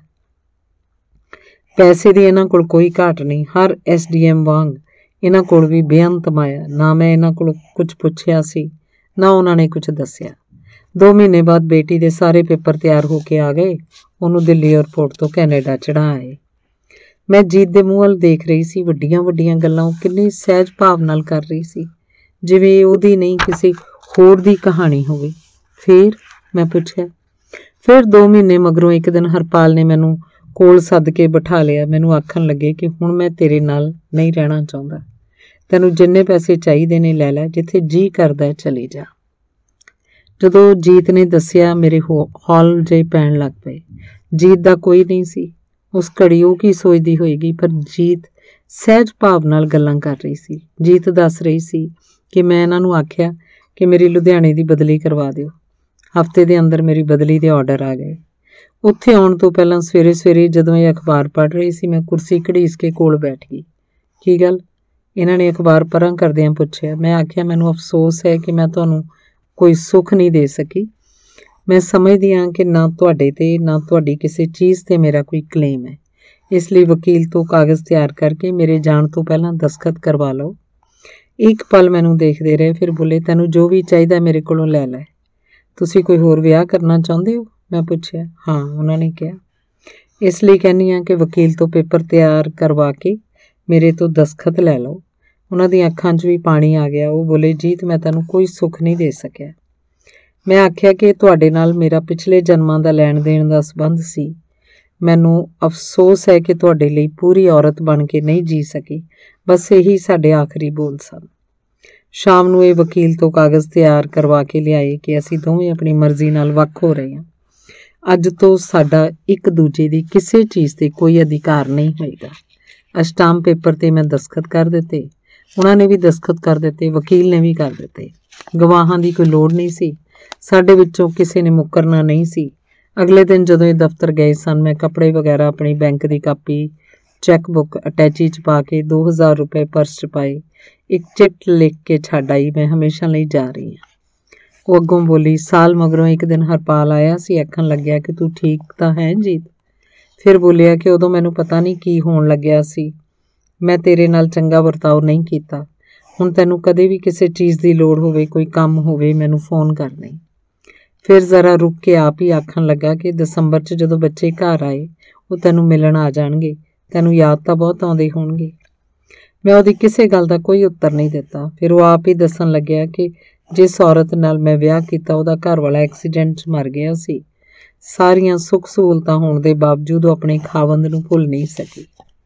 A: ਪੈਸੇ ਦੀ ਇਹਨਾਂ ਕੋਲ ਕੋਈ ਘਾਟ ਨਹੀਂ। ਹਰ ਐਸ ਡੀ ਐਮ ਵਾਂਗ ਇਹਨਾਂ ਕੋਲ ਵੀ ਬੇਅੰਤ ਮਾਇਆ। ਨਾ ਮੈਂ ਇਹਨਾਂ ਕੋਲ ਕੁਝ ਪੁੱਛਿਆ ਸੀ, ਨਾ ਉਹਨਾਂ ਨੇ ਕੁਝ ਦੱਸਿਆ। ਦੋ ਮਹੀਨੇ ਬਾਅਦ ਬੇਟੀ ਦੇ ਸਾਰੇ ਪੇਪਰ ਤਿਆਰ ਹੋ ਕੇ ਆ ਗਏ। ਉਹਨੂੰ ਦਿੱਲੀ ਏਅਰਪੋਰਟ ਤੋਂ ਕੈਨੇਡਾ ਚੜ੍ਹਾ ਆਏ। ਮੈਂ ਜੀਤ ਦੇ ਮੂੰਹ ਵੱਲ ਦੇਖ ਰਹੀ ਸੀ। ਵੱਡੀਆਂ ਵੱਡੀਆਂ ਗੱਲਾਂ ਉਹ ਕਿੰਨੀ ਸਹਿਜ ਭਾਵ ਨਾਲ ਕਰ ਰਹੀ ਸੀ, ਜਿਵੇਂ ਉਹਦੀ ਨਹੀਂ ਕਿਸੇ ਹੋਰ ਦੀ ਕਹਾਣੀ ਹੋਵੇ। ਫਿਰ ਮੈਂ ਪੁੱਛਿਆ। ਫਿਰ ਦੋ ਮਹੀਨੇ ਮਗਰੋਂ ਇੱਕ ਦਿਨ ਹਰਪਾਲ ਨੇ ਮੈਨੂੰ ਕੋਲ ਸੱਦ ਕੇ ਬਿਠਾ ਲਿਆ। ਮੈਨੂੰ ਆਖਣ ਲੱਗੇ ਕਿ ਹੁਣ ਮੈਂ ਤੇਰੇ ਨਾਲ ਨਹੀਂ ਰਹਿਣਾ ਚਾਹੁੰਦਾ। ਤੈਨੂੰ ਜਿੰਨੇ ਪੈਸੇ ਚਾਹੀਦੇ ਨੇ ਲੈ ਲੈ, ਜਿੱਥੇ ਜੀਅ ਕਰਦਾ ਚਲੀ ਜਾ। ਜਦੋਂ ਜੀਤ ਨੇ ਦੱਸਿਆ, ਮੇਰੇ ਹੋ ਹੌਲ ਜਿਹੇ ਪੈਣ ਲੱਗ ਪਏ। ਜੀਤ ਦਾ ਕੋਈ ਨਹੀਂ ਸੀ। ਉਸ ਘੜੀ ਉਹ ਕੀ ਸੋਚਦੀ ਹੋਏਗੀ, ਪਰ ਜੀਤ ਸਹਿਜ ਭਾਵ ਨਾਲ ਗੱਲਾਂ ਕਰ ਰਹੀ ਸੀ। ਜੀਤ ਦੱਸ ਰਹੀ ਸੀ ਕਿ ਮੈਂ ਇਹਨਾਂ ਨੂੰ ਆਖਿਆ ਕਿ ਮੇਰੀ ਲੁਧਿਆਣੇ ਦੀ ਬਦਲੀ ਕਰਵਾ ਦਿਓ। ਹਫ਼ਤੇ ਦੇ ਅੰਦਰ ਮੇਰੀ ਬਦਲੀ ਦੇ ਆਰਡਰ ਆ ਗਏ। ਉੱਥੇ ਆਉਣ ਤੋਂ ਪਹਿਲਾਂ ਸਵੇਰੇ ਸਵੇਰੇ ਜਦੋਂ ਇਹ ਅਖਬਾਰ ਪੜ੍ਹ ਰਹੀ ਸੀ, ਮੈਂ ਕੁਰਸੀ ਘੜੀਸ ਕੇ ਕੋਲ ਬੈਠ ਗਈ। ਕੀ ਗੱਲ? ਇਹਨਾਂ ਨੇ ਅਖਬਾਰ ਪਰ੍ਹਾਂ ਕਰਦਿਆਂ ਪੁੱਛਿਆ। ਮੈਂ ਆਖਿਆ, ਮੈਨੂੰ ਅਫਸੋਸ ਹੈ ਕਿ ਮੈਂ ਤੁਹਾਨੂੰ ਕੋਈ ਸੁੱਖ ਨਹੀਂ ਦੇ ਸਕੀ। ਮੈਂ ਸਮਝਦੀ ਹਾਂ ਕਿ ਨਾ ਤੁਹਾਡੇ ਤੇ ਨਾ ਤੁਹਾਡੀ ਕਿਸੇ ਚੀਜ਼ ਤੇ ਮੇਰਾ ਕੋਈ ਕਲੇਮ ਹੈ। ਇਸ ਲਈ ਵਕੀਲ ਤੋਂ ਕਾਗਜ਼ ਤਿਆਰ ਕਰਕੇ ਮੇਰੇ ਜਾਣ ਤੋਂ ਪਹਿਲਾਂ ਦਸਖਤ ਕਰਵਾ ਲਓ। ਇੱਕ ਪਲ ਮੈਨੂੰ ਦੇਖਦੇ ਰਹੇ, ਫਿਰ ਬੋਲੇ, ਤੈਨੂੰ ਜੋ ਵੀ ਚਾਹੀਦਾ ਮੇਰੇ ਕੋਲੋਂ ਲੈ ਲੈ। ਤੁਸੀਂ ਕੋਈ ਹੋਰ ਵਿਆਹ ਕਰਨਾ ਚਾਹੁੰਦੇ ਹੋ? ਮੈਂ ਪੁੱਛਿਆ। ਹਾਂ, ਉਹਨਾਂ ਨੇ ਕਿਹਾ। ਇਸ ਲਈ ਕਹਿੰਦੀ ਹਾਂ ਕਿ ਵਕੀਲ ਤੋਂ ਪੇਪਰ ਤਿਆਰ ਕਰਵਾ ਕੇ ਮੇਰੇ ਤੋਂ ਦਸਖਤ ਲੈ ਲਓ। ਉਹਨਾਂ ਦੀਆਂ ਅੱਖਾਂ 'ਚ ਵੀ ਪਾਣੀ ਆ ਗਿਆ। ਉਹ ਬੋਲੇ, ਜੀਤ, ਮੈਂ ਤੈਨੂੰ ਕੋਈ ਸੁੱਖ ਨਹੀਂ ਦੇ ਸਕਿਆ। ਮੈਂ ਆਖਿਆ ਕਿ ਤੁਹਾਡੇ ਨਾਲ ਮੇਰਾ ਪਿਛਲੇ ਜਨਮਾਂ ਦਾ ਲੈਣ ਦੇਣ ਦਾ ਸੰਬੰਧ ਸੀ। ਮੈਨੂੰ ਅਫਸੋਸ ਹੈ ਕਿ ਤੁਹਾਡੇ ਲਈ ਪੂਰੀ ਔਰਤ ਬਣ ਕੇ ਨਹੀਂ ਜੀ ਸਕੀ। ਬਸ ਇਹੀ ਸਾਡੇ ਆਖਰੀ ਬੋਲ ਸਨ। ਸ਼ਾਮ ਨੂੰ ਇਹ ਵਕੀਲ ਤੋਂ ਕਾਗਜ਼ ਤਿਆਰ ਕਰਵਾ ਕੇ ਲਿਆਏ ਕਿ ਅਸੀਂ ਦੋਵੇਂ ਆਪਣੀ ਮਰਜ਼ੀ ਨਾਲ ਵੱਖ ਹੋ ਰਹੇ ਹਾਂ। ਅੱਜ ਤੋਂ ਸਾਡਾ ਇੱਕ ਦੂਜੇ ਦੀ ਕਿਸੇ ਚੀਜ਼ ਤੇ ਕੋਈ ਅਧਿਕਾਰ ਨਹੀਂ ਹੋਏਗਾ। ਅਸਟਾਮ ਪੇਪਰ ਤੇ ਮੈਂ ਦਸਖਤ ਕਰ ਦਿੱਤੇ, ਉਹਨਾਂ ਨੇ ਵੀ ਦਸਖਤ ਕਰ ਦਿੱਤੇ, ਵਕੀਲ ਨੇ ਵੀ ਕਰ ਦਿੱਤੇ। ਗਵਾਹਾਂ ਦੀ ਕੋਈ ਲੋੜ ਨਹੀਂ ਸੀ, ਸਾਡੇ ਵਿੱਚੋਂ ਕਿਸੇ ਨੇ ਮੁੱਕਰਨਾ ਨਹੀਂ ਸੀ। ਅਗਲੇ ਦਿਨ ਜਦੋਂ ਇਹ ਦਫ਼ਤਰ ਗਏ ਸਨ, ਮੈਂ ਕੱਪੜੇ ਵਗੈਰਾ, ਆਪਣੀ ਬੈਂਕ ਦੀ ਕਾਪੀ, ਚੈੱਕ ਬੁੱਕ ਅਟੈਚੀ 'ਚ ਪਾ ਕੇ ਦੋ ਹਜ਼ਾਰ ਰੁਪਏ ਪਰਸ 'ਚ ਪਾਏ, ਇੱਕ ਚਿੱਟ ਲਿਖ ਕੇ ਛੱਡ ਆਈ, ਮੈਂ ਹਮੇਸ਼ਾ ਲਈ ਜਾ ਰਹੀ ਹਾਂ। ਉਹ ਅੱਗੋਂ ਬੋਲੀ, ਸਾਲ ਮਗਰੋਂ ਇੱਕ ਦਿਨ ਹਰਪਾਲ ਆਇਆ ਸੀ, ਆਖਣ ਲੱਗਿਆ ਕਿ ਤੂੰ ਠੀਕ ਤਾਂ ਹੈ ਜੀਤ। ਫਿਰ ਬੋਲਿਆ ਕਿ ਉਦੋਂ ਮੈਨੂੰ ਪਤਾ ਨਹੀਂ ਕੀ ਹੋਣ ਲੱਗਿਆ ਸੀ, ਮੈਂ ਤੇਰੇ ਨਾਲ ਚੰਗਾ ਵਰਤਾਓ ਨਹੀਂ ਕੀਤਾ। ਹੁਣ ਤੈਨੂੰ ਕਦੇ ਵੀ ਕਿਸੇ ਚੀਜ਼ ਦੀ ਲੋੜ ਹੋਵੇ, ਕੋਈ ਕੰਮ ਹੋਵੇ, ਮੈਨੂੰ ਫੋਨ ਕਰਨੀ। ਫਿਰ ਜ਼ਰਾ ਰੁਕ ਕੇ ਆਪ ਹੀ ਆਖਣ ਲੱਗਾ ਕਿ ਦਸੰਬਰ 'ਚ ਜਦੋਂ ਬੱਚੇ ਘਰ ਆਏ ਉਹ ਤੈਨੂੰ ਮਿਲਣ ਆ ਜਾਣਗੇ, ਤੈਨੂੰ ਯਾਦ ਤਾਂ ਬਹੁਤ ਆਉਂਦੇ ਹੋਣਗੇ। ਮੈਂ ਉਹਦੀ ਕਿਸੇ ਗੱਲ ਦਾ ਕੋਈ ਉੱਤਰ ਨਹੀਂ ਦਿੱਤਾ। ਫਿਰ ਉਹ ਆਪ ਹੀ ਦੱਸਣ ਲੱਗਿਆ ਕਿ ਜਿਸ ਔਰਤ ਨਾਲ ਮੈਂ ਵਿਆਹ ਕੀਤਾ ਉਹਦਾ ਘਰ ਵਾਲਾ ਐਕਸੀਡੈਂਟ 'ਚ ਮਰ ਗਿਆ ਸੀ। ਸਾਰੀਆਂ ਸੁੱਖ ਸਹੂਲਤਾਂ ਹੋਣ ਦੇ ਬਾਵਜੂਦ ਉਹ ਆਪਣੇ ਖਾਵੰਦ ਨੂੰ ਭੁੱਲ ਨਹੀਂ ਸਕੀ।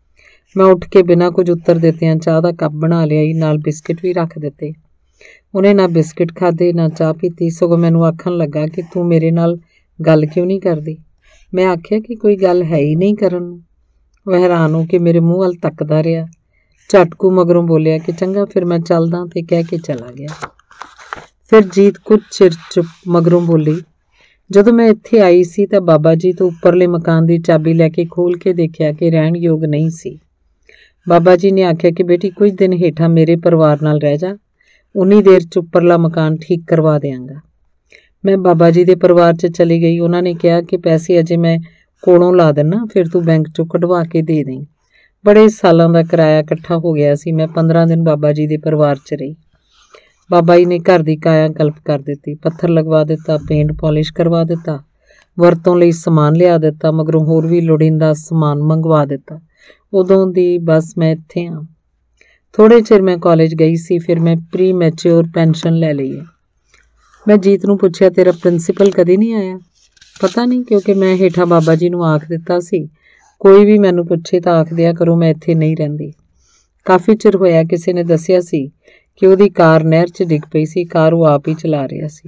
A: ਮੈਂ ਉੱਠ ਕੇ ਬਿਨਾਂ ਕੁਝ ਉੱਤਰ ਦਿੱਤਿਆਂ ਚਾਹ ਦਾ ਕੱਪ ਬਣਾ ਲਿਆਈ, ਨਾਲ ਬਿਸਕਿਟ ਵੀ ਰੱਖ ਦਿੱਤੇ। ਉਹਨੇ ਨਾ ਬਿਸਕਿਟ ਖਾਧੇ ਨਾ ਚਾਹ ਪੀਤੀ, ਸਗੋਂ ਮੈਨੂੰ ਆਖਣ ਲੱਗਾ ਕਿ ਤੂੰ ਮੇਰੇ ਨਾਲ ਗੱਲ ਕਿਉਂ ਨਹੀਂ ਕਰਦੀ। ਮੈਂ ਆਖਿਆ ਕਿ ਕੋਈ ਗੱਲ ਹੈ ਹੀ ਨਹੀਂ ਕਰਨ ਨੂੰ। ਉਹ ਹੈਰਾਨ ਹੋ ਕੇ ਮੇਰੇ ਮੂੰਹ ਵੱਲ ਤੱਕਦਾ ਰਿਹਾ। ਝਟਕੂ ਮਗਰੋਂ ਬੋਲਿਆ ਕਿ ਚੰਗਾ ਫਿਰ ਮੈਂ ਚੱਲਦਾ, ਤੇ ਕਹਿ ਕੇ ਚਲਾ ਗਿਆ। ਫਿਰ ਜੀਤ ਕੁਝ ਚਿਰ ਚੁੱਪ ਮਗਰੋਂ ਬੋਲੀ, ਜਦੋਂ ਮੈਂ ਇੱਥੇ ਆਈ ਸੀ ਤਾਂ ਬਾਬਾ ਜੀ ਤੋਂ ਉੱਪਰਲੇ ਮਕਾਨ ਦੀ ਚਾਬੀ ਲੈ ਕੇ ਖੋਲ੍ਹ ਕੇ ਦੇਖਿਆ ਕਿ ਰਹਿਣ ਯੋਗ ਨਹੀਂ ਸੀ। ਬਾਬਾ ਜੀ ਨੇ ਆਖਿਆ ਕਿ ਬੇਟੀ ਕੁਝ ਦਿਨ ਹੇਠਾਂ ਮੇਰੇ ਪਰਿਵਾਰ ਨਾਲ ਰਹਿ ਜਾ, ਉਨੀ ਦੇਰ 'ਚ ਉੱਪਰਲਾ ਮਕਾਨ ਠੀਕ ਕਰਵਾ ਦਿਆਂਗਾ। ਮੈਂ ਬਾਬਾ ਜੀ ਦੇ ਪਰਿਵਾਰ 'ਚ ਚਲੀ ਗਈ। ਉਹਨਾਂ ਨੇ ਕਿਹਾ ਕਿ ਪੈਸੇ ਅਜੇ ਮੈਂ ਕੋਲੋਂ ਲਾ ਦਿੰਨਾ, ਫਿਰ ਤੂੰ ਬੈਂਕ 'ਚੋਂ ਕਢਵਾ ਕੇ ਦੇ ਦੇਈਂ। ਬੜੇ ਸਾਲਾਂ ਦਾ ਕਿਰਾਇਆ ਇਕੱਠਾ ਹੋ ਗਿਆ ਸੀ। ਮੈਂ ਪੰਦਰਾਂ ਦਿਨ ਬਾਬਾ ਜੀ ਦੇ ਪਰਿਵਾਰ 'ਚ ਰਹੀ। ਬਾਬਾ ਜੀ ਨੇ ਘਰ ਦੀ ਕਾਇਆ ਕਲਪ ਕਰ ਦਿੱਤੀ, ਪੱਥਰ ਲਗਵਾ ਦਿੱਤਾ, ਪੇਂਟ ਪਾਲਿਸ਼ ਕਰਵਾ ਦਿੱਤਾ, ਵਰਤੋਂ ਲਈ ਸਮਾਨ ਲਿਆ ਦਿੱਤਾ, ਮਗਰੋਂ ਹੋਰ ਵੀ ਲੋੜੀਂਦਾ ਸਮਾਨ ਮੰਗਵਾ ਦਿੱਤਾ। ਉਦੋਂ ਦੀ ਬਸ ਮੈਂ ਇੱਥੇ ਹਾਂ। ਥੋੜ੍ਹੇ ਚਿਰ ਮੈਂ ਕਾਲਜ ਗਈ ਸੀ, ਫਿਰ ਮੈਂ ਪ੍ਰੀ ਮੈਚਿਓਰ ਪੈਨਸ਼ਨ ਲੈ ਲਈ ਹੈ। ਮੈਂ ਜੀਤ ਨੂੰ ਪੁੱਛਿਆ, ਤੇਰਾ ਪ੍ਰਿੰਸੀਪਲ ਕਦੇ ਨਹੀਂ ਆਇਆ? ਪਤਾ ਨਹੀਂ, ਕਿਉਂਕਿ ਮੈਂ ਹੇਠਾਂ ਬਾਬਾ ਜੀ ਨੂੰ ਆਖ ਦਿੱਤਾ ਸੀ ਕੋਈ ਵੀ ਮੈਨੂੰ ਪੁੱਛੇ ਤਾਂ ਆਖ ਦਿਆ ਕਰੋ ਮੈਂ ਇੱਥੇ ਨਹੀਂ ਰਹਿੰਦੀ। ਕਾਫੀ ਚਿਰ ਹੋਇਆ ਕਿਸੇ ਨੇ ਦੱਸਿਆ ਸੀ ਕਿ ਉਹਦੀ ਕਾਰ ਨਹਿਰ 'ਚ ਡਿੱਗ ਪਈ ਸੀ। ਕਾਰ ਉਹ ਆਪ ਹੀ ਚਲਾ ਰਿਹਾ ਸੀ।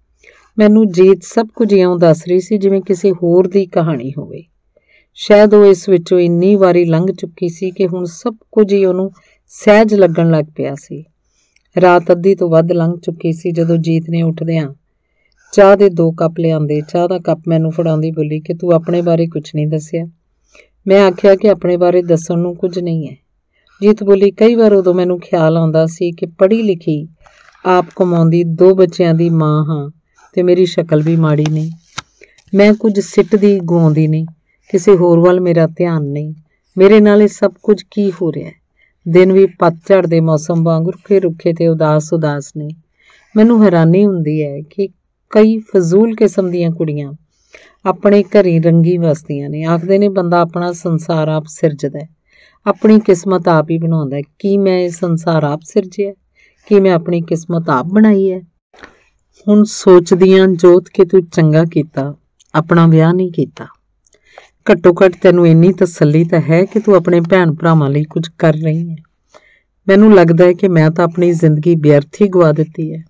A: ਮੈਨੂੰ ਜੀਤ ਸਭ ਕੁਝ ਇਉਂ ਦੱਸ ਰਹੀ ਸੀ ਜਿਵੇਂ ਕਿਸੇ ਹੋਰ ਦੀ ਕਹਾਣੀ ਹੋਵੇ। ਸ਼ਾਇਦ ਉਹ ਇਸ ਵਿੱਚੋਂ ਇੰਨੀ ਵਾਰੀ ਲੰਘ ਚੁੱਕੀ ਸੀ ਕਿ ਹੁਣ ਸਭ ਕੁਝ ਹੀ ਉਹਨੂੰ ਸਹਿਜ ਲੱਗਣ ਲੱਗ ਪਿਆ ਸੀ। ਰਾਤ ਅੱਧੀ ਤੋਂ ਵੱਧ ਲੰਘ ਚੁੱਕੀ ਸੀ ਜਦੋਂ ਜੀਤ ਨੇ ਉੱਠਦਿਆਂ ਚਾਹ ਦੇ ਦੋ ਕੱਪ ਲਿਆਂਦੇ। ਚਾਹ ਦਾ ਕੱਪ ਮੈਨੂੰ ਫੜਾਉਂਦੀ ਬੋਲੀ ਕਿ ਤੂੰ ਆਪਣੇ ਬਾਰੇ ਕੁਝ ਨਹੀਂ ਦੱਸਿਆ। ਮੈਂ ਆਖਿਆ ਕਿ ਆਪਣੇ ਬਾਰੇ ਦੱਸਣ ਨੂੰ ਕੁਝ ਨਹੀਂ ਹੈ। ਜੀਤ ਬੋਲੀ, ਕਈ ਵਾਰ ਉਦੋਂ ਮੈਨੂੰ ਖਿਆਲ ਆਉਂਦਾ ਸੀ ਕਿ ਪੜ੍ਹੀ ਲਿਖੀ, ਆਪ ਕਮਾਉਂਦੀ ਦੋ ਬੱਚਿਆਂ ਦੀ ਮਾਂ ਹਾਂ ਤੇ ਮੇਰੀ ਸ਼ਕਲ ਵੀ ਮਾੜੀ ਨਹੀਂ। ਮੈਂ ਕੁਝ ਸਿੱਟਦੀ ਗਵਾਉਂਦੀ ਨਹੀਂ, ਕਿਸੇ ਹੋਰ ਵੱਲ ਮੇਰਾ ਧਿਆਨ ਨਹੀਂ। ਮੇਰੇ ਨਾਲ ਇਹ ਸਭ ਕੁਝ ਕੀ ਹੋ ਰਿਹਾ ਹੈ? ਦਿਨ ਵੀ ਪਤਝੜ ਦੇ ਮੌਸਮ ਵਾਂਗ ਰੁੱਖੇ ਰੁੱਖੇ ਤੇ ਉਦਾਸ ਉਦਾਸ ਨੇ। ਮੈਨੂੰ ਹੈਰਾਨੀ ਹੁੰਦੀ ਹੈ ਕਿ ਕਈ ਫਜ਼ੂਲ ਕਿਸਮ ਦੀਆਂ ਕੁੜੀਆਂ ਆਪਣੇ ਘਰੀ ਰੰਗੀ ਵਸਦੀਆਂ ਨੇ। ਆਖਦੇ ਨੇ ਬੰਦਾ ਆਪਣਾ ਸੰਸਾਰ ਆਪ ਸਿਰਜਦਾ ਹੈ, ਆਪਣੀ ਕਿਸਮਤ ਆਪ ਹੀ ਬਣਾਉਂਦਾ ਹੈ। ਕੀ ਮੈਂ ਇਹ ਸੰਸਾਰ ਆਪ ਸਿਰਜਿਆ? ਕੀ ਮੈਂ ਆਪਣੀ ਕਿਸਮਤ ਆਪ ਬਣਾਈ ਹੈ? ਹੁਣ ਸੋਚਦੀਆਂ ਜੋਤ ਕਿ ਤੂੰ ਚੰਗਾ ਕੀਤਾ, ਆਪਣਾ ਵਿਆਹ ਨਹੀਂ ਕੀਤਾ। ਘੱਟੋ ਘੱਟ ਤੈਨੂੰ ਇੰਨੀ ਤਸੱਲੀ ਤਾਂ ਹੈ ਕਿ ਤੂੰ ਆਪਣੇ ਭੈਣ ਭਰਾਵਾਂ ਲਈ ਕੁਝ ਕਰ ਰਹੀ ਹੈ। ਮੈਨੂੰ ਲੱਗਦਾ ਹੈ ਕਿ ਮੈਂ ਤਾਂ ਆਪਣੀ ਜ਼ਿੰਦਗੀ ਵਿਅਰਥ ਹੀ ਗਵਾ ਦਿੱਤੀ ਹੈ।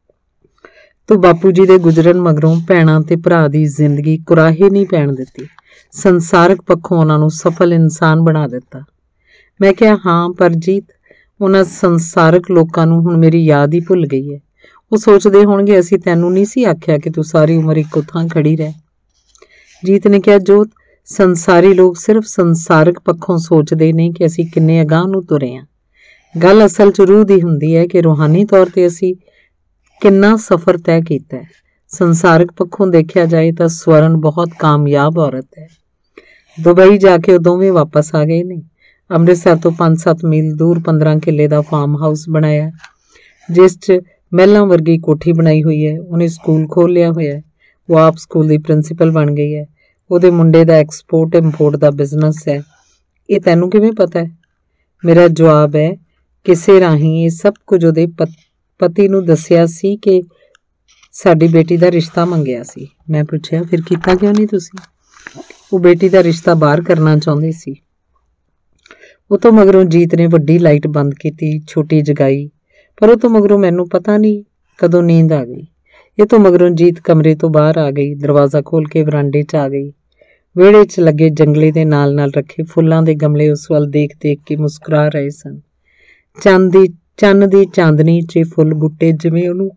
A: ਤੂੰ ਬਾਪੂ ਜੀ ਦੇ ਗੁਜ਼ਰਨ ਮਗਰੋਂ ਭੈਣਾਂ ਤੇ ਭਰਾ ਦੀ ਜ਼ਿੰਦਗੀ ਕੁਰਾਹੇ ਨਹੀਂ ਪੈਣ ਦਿੱਤੀ, ਸੰਸਾਰਕ ਪੱਖੋਂ ਉਹਨਾਂ ਨੂੰ ਸਫਲ ਇਨਸਾਨ ਬਣਾ ਦਿੱਤਾ। ਮੈਂ ਕਿਹਾ, ਹਾਂ ਪਰ ਜੀਤ, ਉਹਨਾਂ ਸੰਸਾਰਕ ਲੋਕਾਂ ਨੂੰ ਹੁਣ ਮੇਰੀ ਯਾਦ ਹੀ ਭੁੱਲ ਗਈ ਹੈ। ਉਹ ਸੋਚਦੇ ਹੋਣਗੇ ਅਸੀਂ ਤੈਨੂੰ ਨਹੀਂ ਸੀ ਆਖਿਆ ਕਿ ਤੂੰ ਸਾਰੀ ਉਮਰ ਇੱਕੋ ਥਾਂ ਖੜੀ ਰਹਿ। ਜੀਤ ਨੇ ਕਿਹਾ, ਜੋਤ, ਸੰਸਾਰੀ ਲੋਕ ਸਿਰਫ ਸੰਸਾਰਕ ਪੱਖੋਂ ਸੋਚਦੇ ਨੇ ਕਿ ਅਸੀਂ ਕਿੰਨੇ ਅਗਾਂਹ ਨੂੰ ਤੁਰੇ ਹਾਂ। ਗੱਲ ਅਸਲ 'ਚ ਰੂਹ ਦੀ ਹੁੰਦੀ ਹੈ ਕਿ ਰੂਹਾਨੀ ਤੌਰ 'ਤੇ ਅਸੀਂ ਕਿੰਨਾ ਸਫ਼ਰ ਤੈਅ ਕੀਤਾ ਹੈ। ਸੰਸਾਰਕ ਪੱਖੋਂ ਦੇਖਿਆ ਜਾਏ ਤਾਂ ਸਵਰਨ ਬਹੁਤ ਕਾਮਯਾਬ ਔਰਤ ਹੈ। ਦੁਬਈ ਜਾ ਕੇ ਉਹ ਦੋਵੇਂ ਵਾਪਸ ਆ ਗਏ ਨੇ। ਅੰਮ੍ਰਿਤਸਰ ਤੋਂ ਪੰਜ ਸੱਤ ਮੀਲ ਦੂਰ ਪੰਦਰਾਂ ਕਿੱਲੇ ਦਾ ਫਾਰਮ ਹਾਊਸ ਬਣਾਇਆ, ਜਿਸ 'ਚ ਮਹਿਲਾਂ ਵਰਗੀ ਕੋਠੀ ਬਣਾਈ ਹੋਈ ਹੈ। ਉਹਨੇ ਸਕੂਲ ਖੋਲ੍ਹ ਲਿਆ ਹੋਇਆ। ਉਹ ਆਪ ਸਕੂਲ ਦੀ ਪ੍ਰਿੰਸੀਪਲ ਬਣ ਗਈ ਹੈ। ਉਹਦੇ ਮੁੰਡੇ ਦਾ ਐਕਸਪੋਰਟ ਇੰਪੋਰਟ ਦਾ ਬਿਜ਼ਨਸ ਹੈ। ਇਹ ਤੈਨੂੰ ਕਿਵੇਂ ਪਤਾ ਹੈ? ਮੇਰਾ ਜਵਾਬ ਹੈ, ਕਿਸੇ ਰਾਹੀਂ ਇਹ ਸਭ ਕੁਝ ਉਹਦੇ ਪਤੀ ਨੂੰ ਦੱਸਿਆ ਸੀ ਕਿ ਸਾਡੀ ਬੇਟੀ ਦਾ ਰਿਸ਼ਤਾ ਮੰਗਿਆ ਸੀ। ਮੈਂ ਪੁੱਛਿਆ, ਫਿਰ ਕੀਤਾ ਕਿਉਂ ਨਹੀਂ ਤੁਸੀਂ? ਉਹ ਬੇਟੀ ਦਾ ਰਿਸ਼ਤਾ ਬਾਹਰ ਕਰਨਾ ਚਾਹੁੰਦੇ ਸੀ। ਉਹ ਤੋਂ ਮਗਰੋਂ ਜੀਤ ਨੇ ਵੱਡੀ ਲਾਈਟ ਬੰਦ ਕੀਤੀ, ਛੋਟੀ ਜਗਾਈ, ਪਰ ਉਹ ਤੋਂ ਮਗਰੋਂ ਮੈਨੂੰ ਪਤਾ ਨਹੀਂ ਕਦੋਂ ਨੀਂਦ ਆ ਗਈ। ਇਹ ਤੋਂ ਮਗਰੋਂ ਜੀਤ ਕਮਰੇ ਤੋਂ ਬਾਹਰ ਆ ਗਈ, ਦਰਵਾਜ਼ਾ ਖੋਲ ਕੇ ਵਰਾਂਡੇ 'ਚ ਆ ਗਈ। ਵਿਹੜੇ 'ਚ ਲੱਗੇ ਜੰਗਲੇ ਦੇ ਨਾਲ ਨਾਲ ਰੱਖੇ ਫੁੱਲਾਂ ਦੇ ਗਮਲੇ ਉਸ ਵੱਲ ਦੇਖ ਦੇਖ ਕੇ ਮੁਸਕਰਾ ਰਹੇ ਸਨ। ਚੰਨ ਦੀ ਚੰਨ ਦੀ ਚਾਂਦਨੀ 'ਚ ਫੁੱਲ ਬੂਟੇ ਜਿਵੇਂ ਉਹਨੂੰ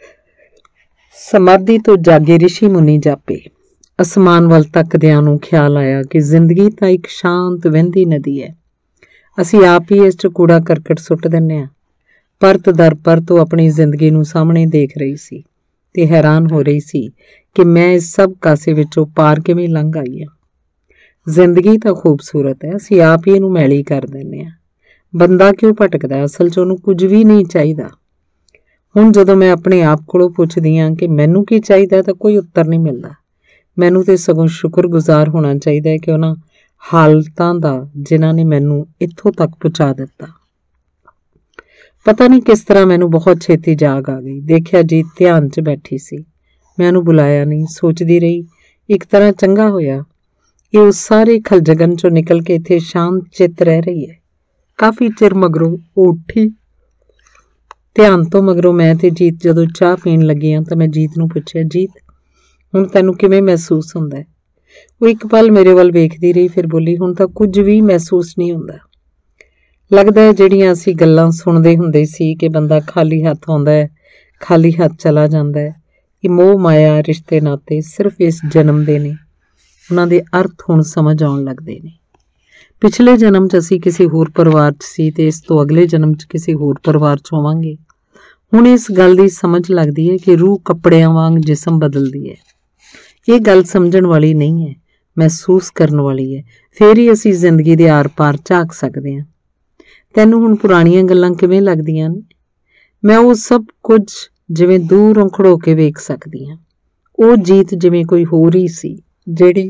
A: ਸਮਾਧੀ ਤੋਂ ਜਾਗੇ ਰਿਸ਼ੀ ਮੁਨੀ ਜਾਪੇ। ਅਸਮਾਨ ਵੱਲ ਤੱਕਦਿਆਂ ਨੂੰ ਖਿਆਲ ਆਇਆ ਕਿ ਜ਼ਿੰਦਗੀ ਤਾਂ ਇੱਕ ਸ਼ਾਂਤ ਵਹਿੰਦੀ ਨਦੀ ਹੈ। ਅਸੀਂ ਆਪ ਹੀ ਇਸ 'ਚ ਕੂੜਾ ਕਰਕਟ ਸੁੱਟ ਦਿੰਦੇ ਹਾਂ। ਪਰਤ ਦਰ ਪਰਤ ਉਹ ਆਪਣੀ ਜ਼ਿੰਦਗੀ ਨੂੰ ਸਾਹਮਣੇ ਦੇਖ ਰਹੀ ਸੀ ਤੇ ਹੈਰਾਨ ਹੋ ਰਹੀ ਸੀ ਕਿ ਮੈਂ ਇਸ ਸਭ ਕਾਸੇ ਵਿੱਚੋਂ ਪਾਰ ਕਿਵੇਂ ਲੰਘ ਆਈ ਹਾਂ। ਜ਼ਿੰਦਗੀ ਤਾਂ ਖੂਬਸੂਰਤ ਹੈ, ਅਸੀਂ ਆਪ ਹੀ ਇਹਨੂੰ ਮੈਲੀ ਕਰ ਦਿੰਦੇ ਹਾਂ। ਬੰਦਾ ਕਿਉਂ ਭਟਕਦਾ? ਅਸਲ 'ਚ ਉਹਨੂੰ ਕੁਝ ਵੀ ਨਹੀਂ ਚਾਹੀਦਾ। ਹੁਣ ਜਦੋਂ ਮੈਂ ਆਪਣੇ ਆਪ ਕੋਲੋਂ ਪੁੱਛਦੀ ਹਾਂ ਕਿ ਮੈਨੂੰ ਕੀ ਚਾਹੀਦਾ ਤਾਂ ਕੋਈ ਉੱਤਰ ਨਹੀਂ ਮਿਲਦਾ। ਮੈਨੂੰ ਤੇ ਸਗੋਂ ਸ਼ੁਕਰਗੁਜ਼ਾਰ ਹੋਣਾ ਚਾਹੀਦਾ ਹੈ ਕਿ ਉਹਨਾਂ ਹਾਲਤਾਂ ਦਾ ਜਿਨ੍ਹਾਂ ਨੇ ਮੈਨੂੰ ਇੱਥੋਂ ਤੱਕ ਪਹੁੰਚਾ ਦਿੱਤਾ। ਪਤਾ ਨਹੀਂ ਕਿਸ ਤਰ੍ਹਾਂ ਮੈਨੂੰ ਬਹੁਤ ਛੇਤੀ ਜਾਗ ਆ ਗਈ। ਦੇਖਿਆ ਜੀਤ ਧਿਆਨ 'ਚ ਬੈਠੀ ਸੀ। ਮੈਂ ਉਹਨੂੰ ਬੁਲਾਇਆ ਨਹੀਂ, ਸੋਚਦੀ ਰਹੀ ਇੱਕ ਤਰ੍ਹਾਂ ਚੰਗਾ ਹੋਇਆ ਇਹ ਉਸ ਸਾਰੇ ਖਲਜਗਨ 'ਚੋਂ ਨਿਕਲ ਕੇ ਇੱਥੇ ਸ਼ਾਂਤ ਚਿੱਤ ਰਹਿ ਰਹੀ ਹੈ। ਕਾਫੀ ਚਿਰ ਮਗਰੋਂ ਉਹ ਉੱਠੀ। ਧਿਆਨ ਤੋਂ ਮਗਰੋਂ ਮੈਂ ਤੇ ਜੀਤ ਜਦੋਂ ਚਾਹ ਪੀਣ ਲੱਗੀਆਂ ਤਾਂ ਮੈਂ ਜੀਤ ਨੂੰ ਪੁੱਛਿਆ, ਜੀਤ ਹੁਣ ਤੈਨੂੰ ਕਿਵੇਂ ਮਹਿਸੂਸ ਹੁੰਦਾ ਹੈ? ਉਹ ਇੱਕ ਪਲ ਮੇਰੇ ਵੱਲ ਵੇਖਦੀ ਰਹੀ, ਫਿਰ ਬੋਲੀ, ਹੁਣ ਤਾਂ ਕੁਝ ਵੀ ਮਹਿਸੂਸ ਨਹੀਂ ਹੁੰਦਾ। ਲੱਗਦਾ ਹੈ ਜਿਹੜੀਆਂ ਅਸੀਂ ਗੱਲਾਂ ਸੁਣਦੇ ਹੁੰਦੇ ਸੀ ਕਿ ਬੰਦਾ ਖਾਲੀ ਹੱਥ ਆਉਂਦਾ ਹੈ, ਖਾਲੀ ਹੱਥ ਚਲਾ ਜਾਂਦਾ ਹੈ, ਇਹ ਮੋਹ ਮਾਇਆ ਰਿਸ਼ਤੇ ਨਾਤੇ ਸਿਰਫ ਇਸ ਜਨਮ ਦੇ ਨੇ। ਉਹਨਾਂ ਦੇ ਅਰਥ ਹੁਣ ਸਮਝ ਆਉਣ ਲੱਗਦੇ ਨੇ। ਪਿਛਲੇ ਜਨਮ 'ਚ ਅਸੀਂ ਕਿਸੇ ਹੋਰ ਪਰਿਵਾਰ 'ਚ ਸੀ ਤੇ ਇਸ ਤੋਂ ਅਗਲੇ ਜਨਮ 'ਚ ਕਿਸੇ ਹੋਰ ਪਰਿਵਾਰ 'ਚ ਹੋਵਾਂਗੇ। ਹੁਣ ਇਸ ਗੱਲ ਦੀ ਸਮਝ ਲੱਗਦੀ ਹੈ ਕਿ ਰੂਹ ਕੱਪੜਿਆਂ ਵਾਂਗ ਜਿਸਮ ਬਦਲਦੀ ਹੈ। ਇਹ ਗੱਲ ਸਮਝਣ ਵਾਲੀ ਨਹੀਂ ਹੈ, ਮਹਿਸੂਸ ਕਰਨ ਵਾਲੀ ਹੈ। ਫਿਰ ਹੀ ਅਸੀਂ ਜ਼ਿੰਦਗੀ ਦੇ ਆਰ ਪਾਰ ਝਾਕ ਸਕਦੇ ਹਾਂ। ਤੈਨੂੰ ਹੁਣ ਪੁਰਾਣੀਆਂ ਗੱਲਾਂ ਕਿਵੇਂ ਲੱਗਦੀਆਂ ਨੇ? ਮੈਂ ਉਹ ਸਭ ਕੁਝ ਜਿਵੇਂ ਦੂਰੋਂ ਖੜੋ ਕੇ ਵੇਖ ਸਕਦੀ ਹਾਂ। ਉਹ ਜੀਤ ਜਿਵੇਂ ਕੋਈ ਹੋਰ ਹੀ ਸੀ ਜਿਹੜੀ